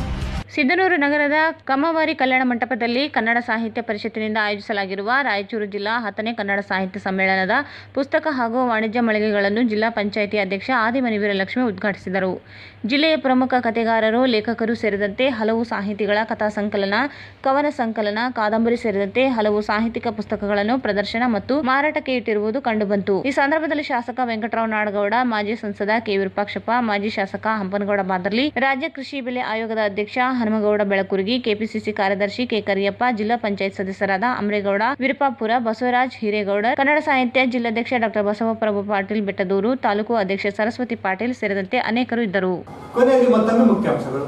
ಸಿಂಧನೂರು ನಗರದ ಕಮ್ಮವಾರಿ ಕಲ್ಯಾಣ ಮಂಟಪದಲ್ಲಿ ಕನ್ನಡ ಸಾಹಿತ್ಯ ಪರಿಷತ್ತಿನಿಂದ ಆಯೋಜಿಸಲಾಗಿರುವ ರಾಯಚೂರು ಜಿಲ್ಲಾ 10ನೇ ಕನ್ನಡ ಸಾಹಿತ್ಯ ಸಮ್ಮೇಳನದ ಪುಸ್ತಕ ಹಾಗೂ ವಾಣಿಜ್ಯ ಮಳಿಗೆಗಳನ್ನು ಜಿಲ್ಲಾ ಪಂಚಾಯಿತಿ ಅಧ್ಯಕ್ಷ ಆದಿಮನಿ ವೀರಲಕ್ಷ್ಮಿ ಉದ್ಘಾಟಿಸಿದರು. ಜಿಲ್ಲೆಯ ಪ್ರಮುಖ ಕಥೆಗಾರರು, ಲೇಖಕರು ಸೇರಿದಂತೆ ಹಲವು ಸಾಹಿತಿಗಳ ಕಥಾ ಸಂಕಲನ, ಕವನ ಸಂಕಲನ, ಕಾದಂಬರಿ ಸೇರಿದಂತೆ ಹಲವು ಸಾಹಿತ್ಯಿಕ ಪುಸ್ತಕಗಳನ್ನು ಪ್ರದರ್ಶನ ಮತ್ತು ಮಾರಾಟಕ್ಕೆ ಇಟ್ಟಿರುವುದು ಕಂಡುಬಂತು. ಈ ಸಂದರ್ಭದಲ್ಲಿ ಶಾಸಕ ವೆಂಕಟರಾವ್ ನಾಡಗೌಡ, ಮಾಜಿ ಸಂಸದ ಕೆ. ವಿರೂಪಾಕ್ಷಪ್ಪ, ಮಾಜಿ ಶಾಸಕ ಹಂಪನಗೌಡ ಬಾದರ್ಲಿ, ರಾಜ್ಯ ಕೃಷಿ ಬೆಲೆ ಆಯೋಗದ ಅಧ್ಯಕ್ಷ ಹನುಮಗೌಡ ಬೆಳಕುರ್ಗಿ, ಕೆಪಿಸಿಸಿ ಕಾರ್ಯದರ್ಶಿ ಕೆ. ಕರಿಯಪ್ಪ, ಜಿಲ್ಲಾ ಪಂಚಾಯತ್ ಸದಸ್ಯರಾದ ಅಮರೇಗೌಡ, ವಿರುಪಾಪುರ, ಬಸವರಾಜ್ ಹಿರೇಗೌಡ, ಕನ್ನಡ ಸಾಹಿತ್ಯ ಜಿಲ್ಲಾಧ್ಯಕ್ಷ ಡಾ ಬಸವಪ್ರಭು ಪಾಟೀಲ್ ಬೆಟ್ಟದೂರು, ತಾಲೂಕು ಅಧ್ಯಕ್ಷೆ ಸರಸ್ವತಿ ಪಾಟೀಲ್ ಸೇರಿದಂತೆ ಅನೇಕರು ಇದ್ದರು. ಕೊನೆಯಲ್ಲಿ ಮತ್ತೊಮ್ಮೆ ಮುಖ್ಯಾಂಶಗಳು.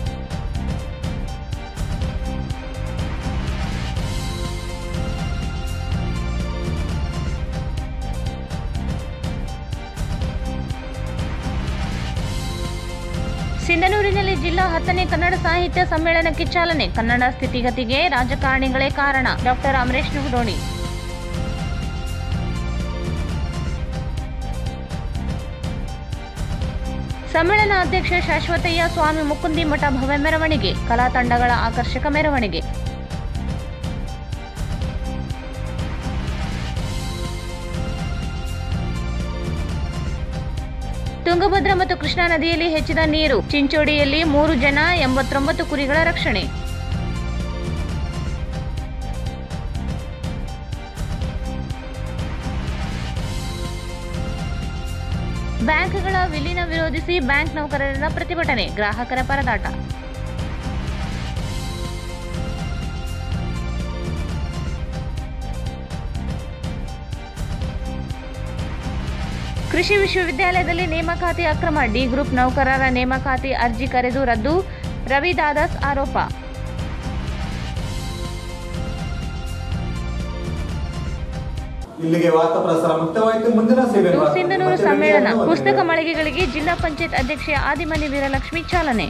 ಸಿಂಧನೂರಿನಲ್ಲಿ ಜಿಲ್ಲಾ 10ನೇ ಕನ್ನಡ ಸಾಹಿತ್ಯ ಸಮ್ಮೇಳನಕ್ಕೆ ಚಾಲನೆ. ಕನ್ನಡ ಸ್ಥಿತಿಗತಿಗೆ ರಾಜಕಾರಣಿಗಳೇ ಕಾರಣ. ಡಾ ಅಮರೇಶ್ ನುಗಡೋಣಿ. ಸಮ್ಮೇಳನ ಅಧ್ಯಕ್ಷ ಶಾಶ್ವತಯ್ಯ ಸ್ವಾಮಿ ಮುಕುಂದಿ ಮಠ ಭವ್ಯ ಮೆರವಣಿಗೆ, ಕಲಾ ತಂಡಗಳ ಆಕರ್ಷಕ ಮೆರವಣಿಗೆ. ತುಂಗಭದ್ರಾ ಮತ್ತು ಕೃಷ್ಣಾ ನದಿಯಲ್ಲಿ ಹೆಚ್ಚಿದ ನೀರು. ಚಿಂಚೋಡಿಯಲ್ಲಿ 3 ಜನ 89 ಕುರಿಗಳ ರಕ್ಷಣೆ. ಬ್ಯಾಂಕ್ಗಳ ವಿಲೀನ ವಿರೋಧಿಸಿ ಬ್ಯಾಂಕ್ ನೌಕರರಿಂದ ಪ್ರತಿಭಟನೆ, ಗ್ರಾಹಕರ ಪರದಾಟ. ಕೃಷಿ ವಿಶ್ವವಿದ್ಯಾಲಯದಲ್ಲಿ ನೇಮಕಾತಿ ಅಕ್ರಮ. ಡಿ ಗ್ರೂಪ್ ನೌಕರರ ನೇಮಕಾತಿ ಅರ್ಜಿ ಕರೆದು ರದ್ದು. ರವಿ ದಾದಾಸ್ ಆರೋಪ. ಇಲ್ಲಿಗೆ ವಾರ್ತಾ ಪ್ರಸಾರ ಮುಕ್ತವಾಯಿತು. ಮುಂದಿನ ಸಿಂಧನೂರು ಸಮ್ಮೇಳನ ಪುಸ್ತಕ ಮಳಿಗೆಗಳಿಗೆ ಜಿಲ್ಲಾ ಪಂಚಾಯತ್ ಅಧ್ಯಕ್ಷೆ ಆದಿಮನಿ ವೀರಲಕ್ಷ್ಮಿ ಚಾಲನೆ.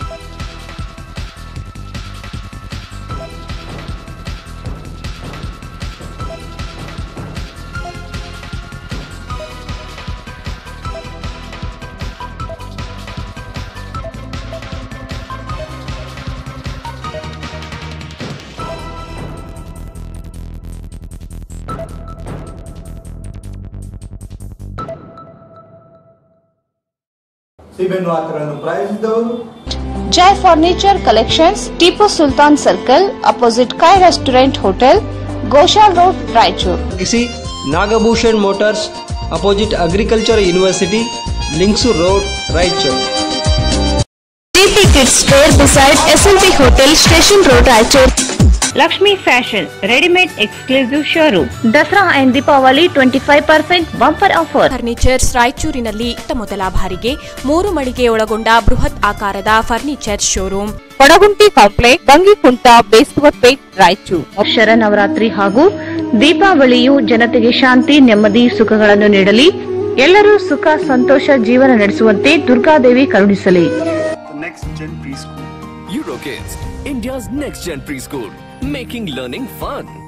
ಸಿಬಿಎನ್ ವಾರ್ತೆಗಳನ್ನು ಪ್ರಾಯೋಜಿಸಿದವರು Jai furniture collections, Tipu Sultan circle, opposite Kai restaurant hotel, Goshal road, Raichur. Nagabhushan motors, opposite agriculture university, Lingsugur road, Raichur. DP kids store beside SLB hotel, station road, Raichur. Lakshmi fashion readymade exclusive showroom. Dasara and Deepavali 25% bumper offer. Furnitures ರಾಯಚೂರಿನಲ್ಲಿ ಮೊದಲ ಬಾರಿಗೆ 3 ಮಳಿಗೆ ಒಳಗೊಂಡ ಬೃಹತ್ ಆಕಾರದ furniture showroom. Kodagunti complex, Bangikunta, Beswarpet, Raichur. Sharannavaratri ಹಾಗೂ ದೀಪಾವಳಿಯು ಜನತೆಗೆ ಶಾಂತಿ, ನೆಮ್ಮದಿ, ಸುಖಗಳನ್ನು ನೀಡಲಿ. ಎಲ್ಲರೂ ಸುಖ ಸಂತೋಷ ಜೀವನ ನಡೆಸುವಂತೆ ದುರ್ಗಾದೇವಿ ಕರುಣಿಸಲಿ. Next Gen Preschool. Eurokids, India's next gen preschool, making learning fun.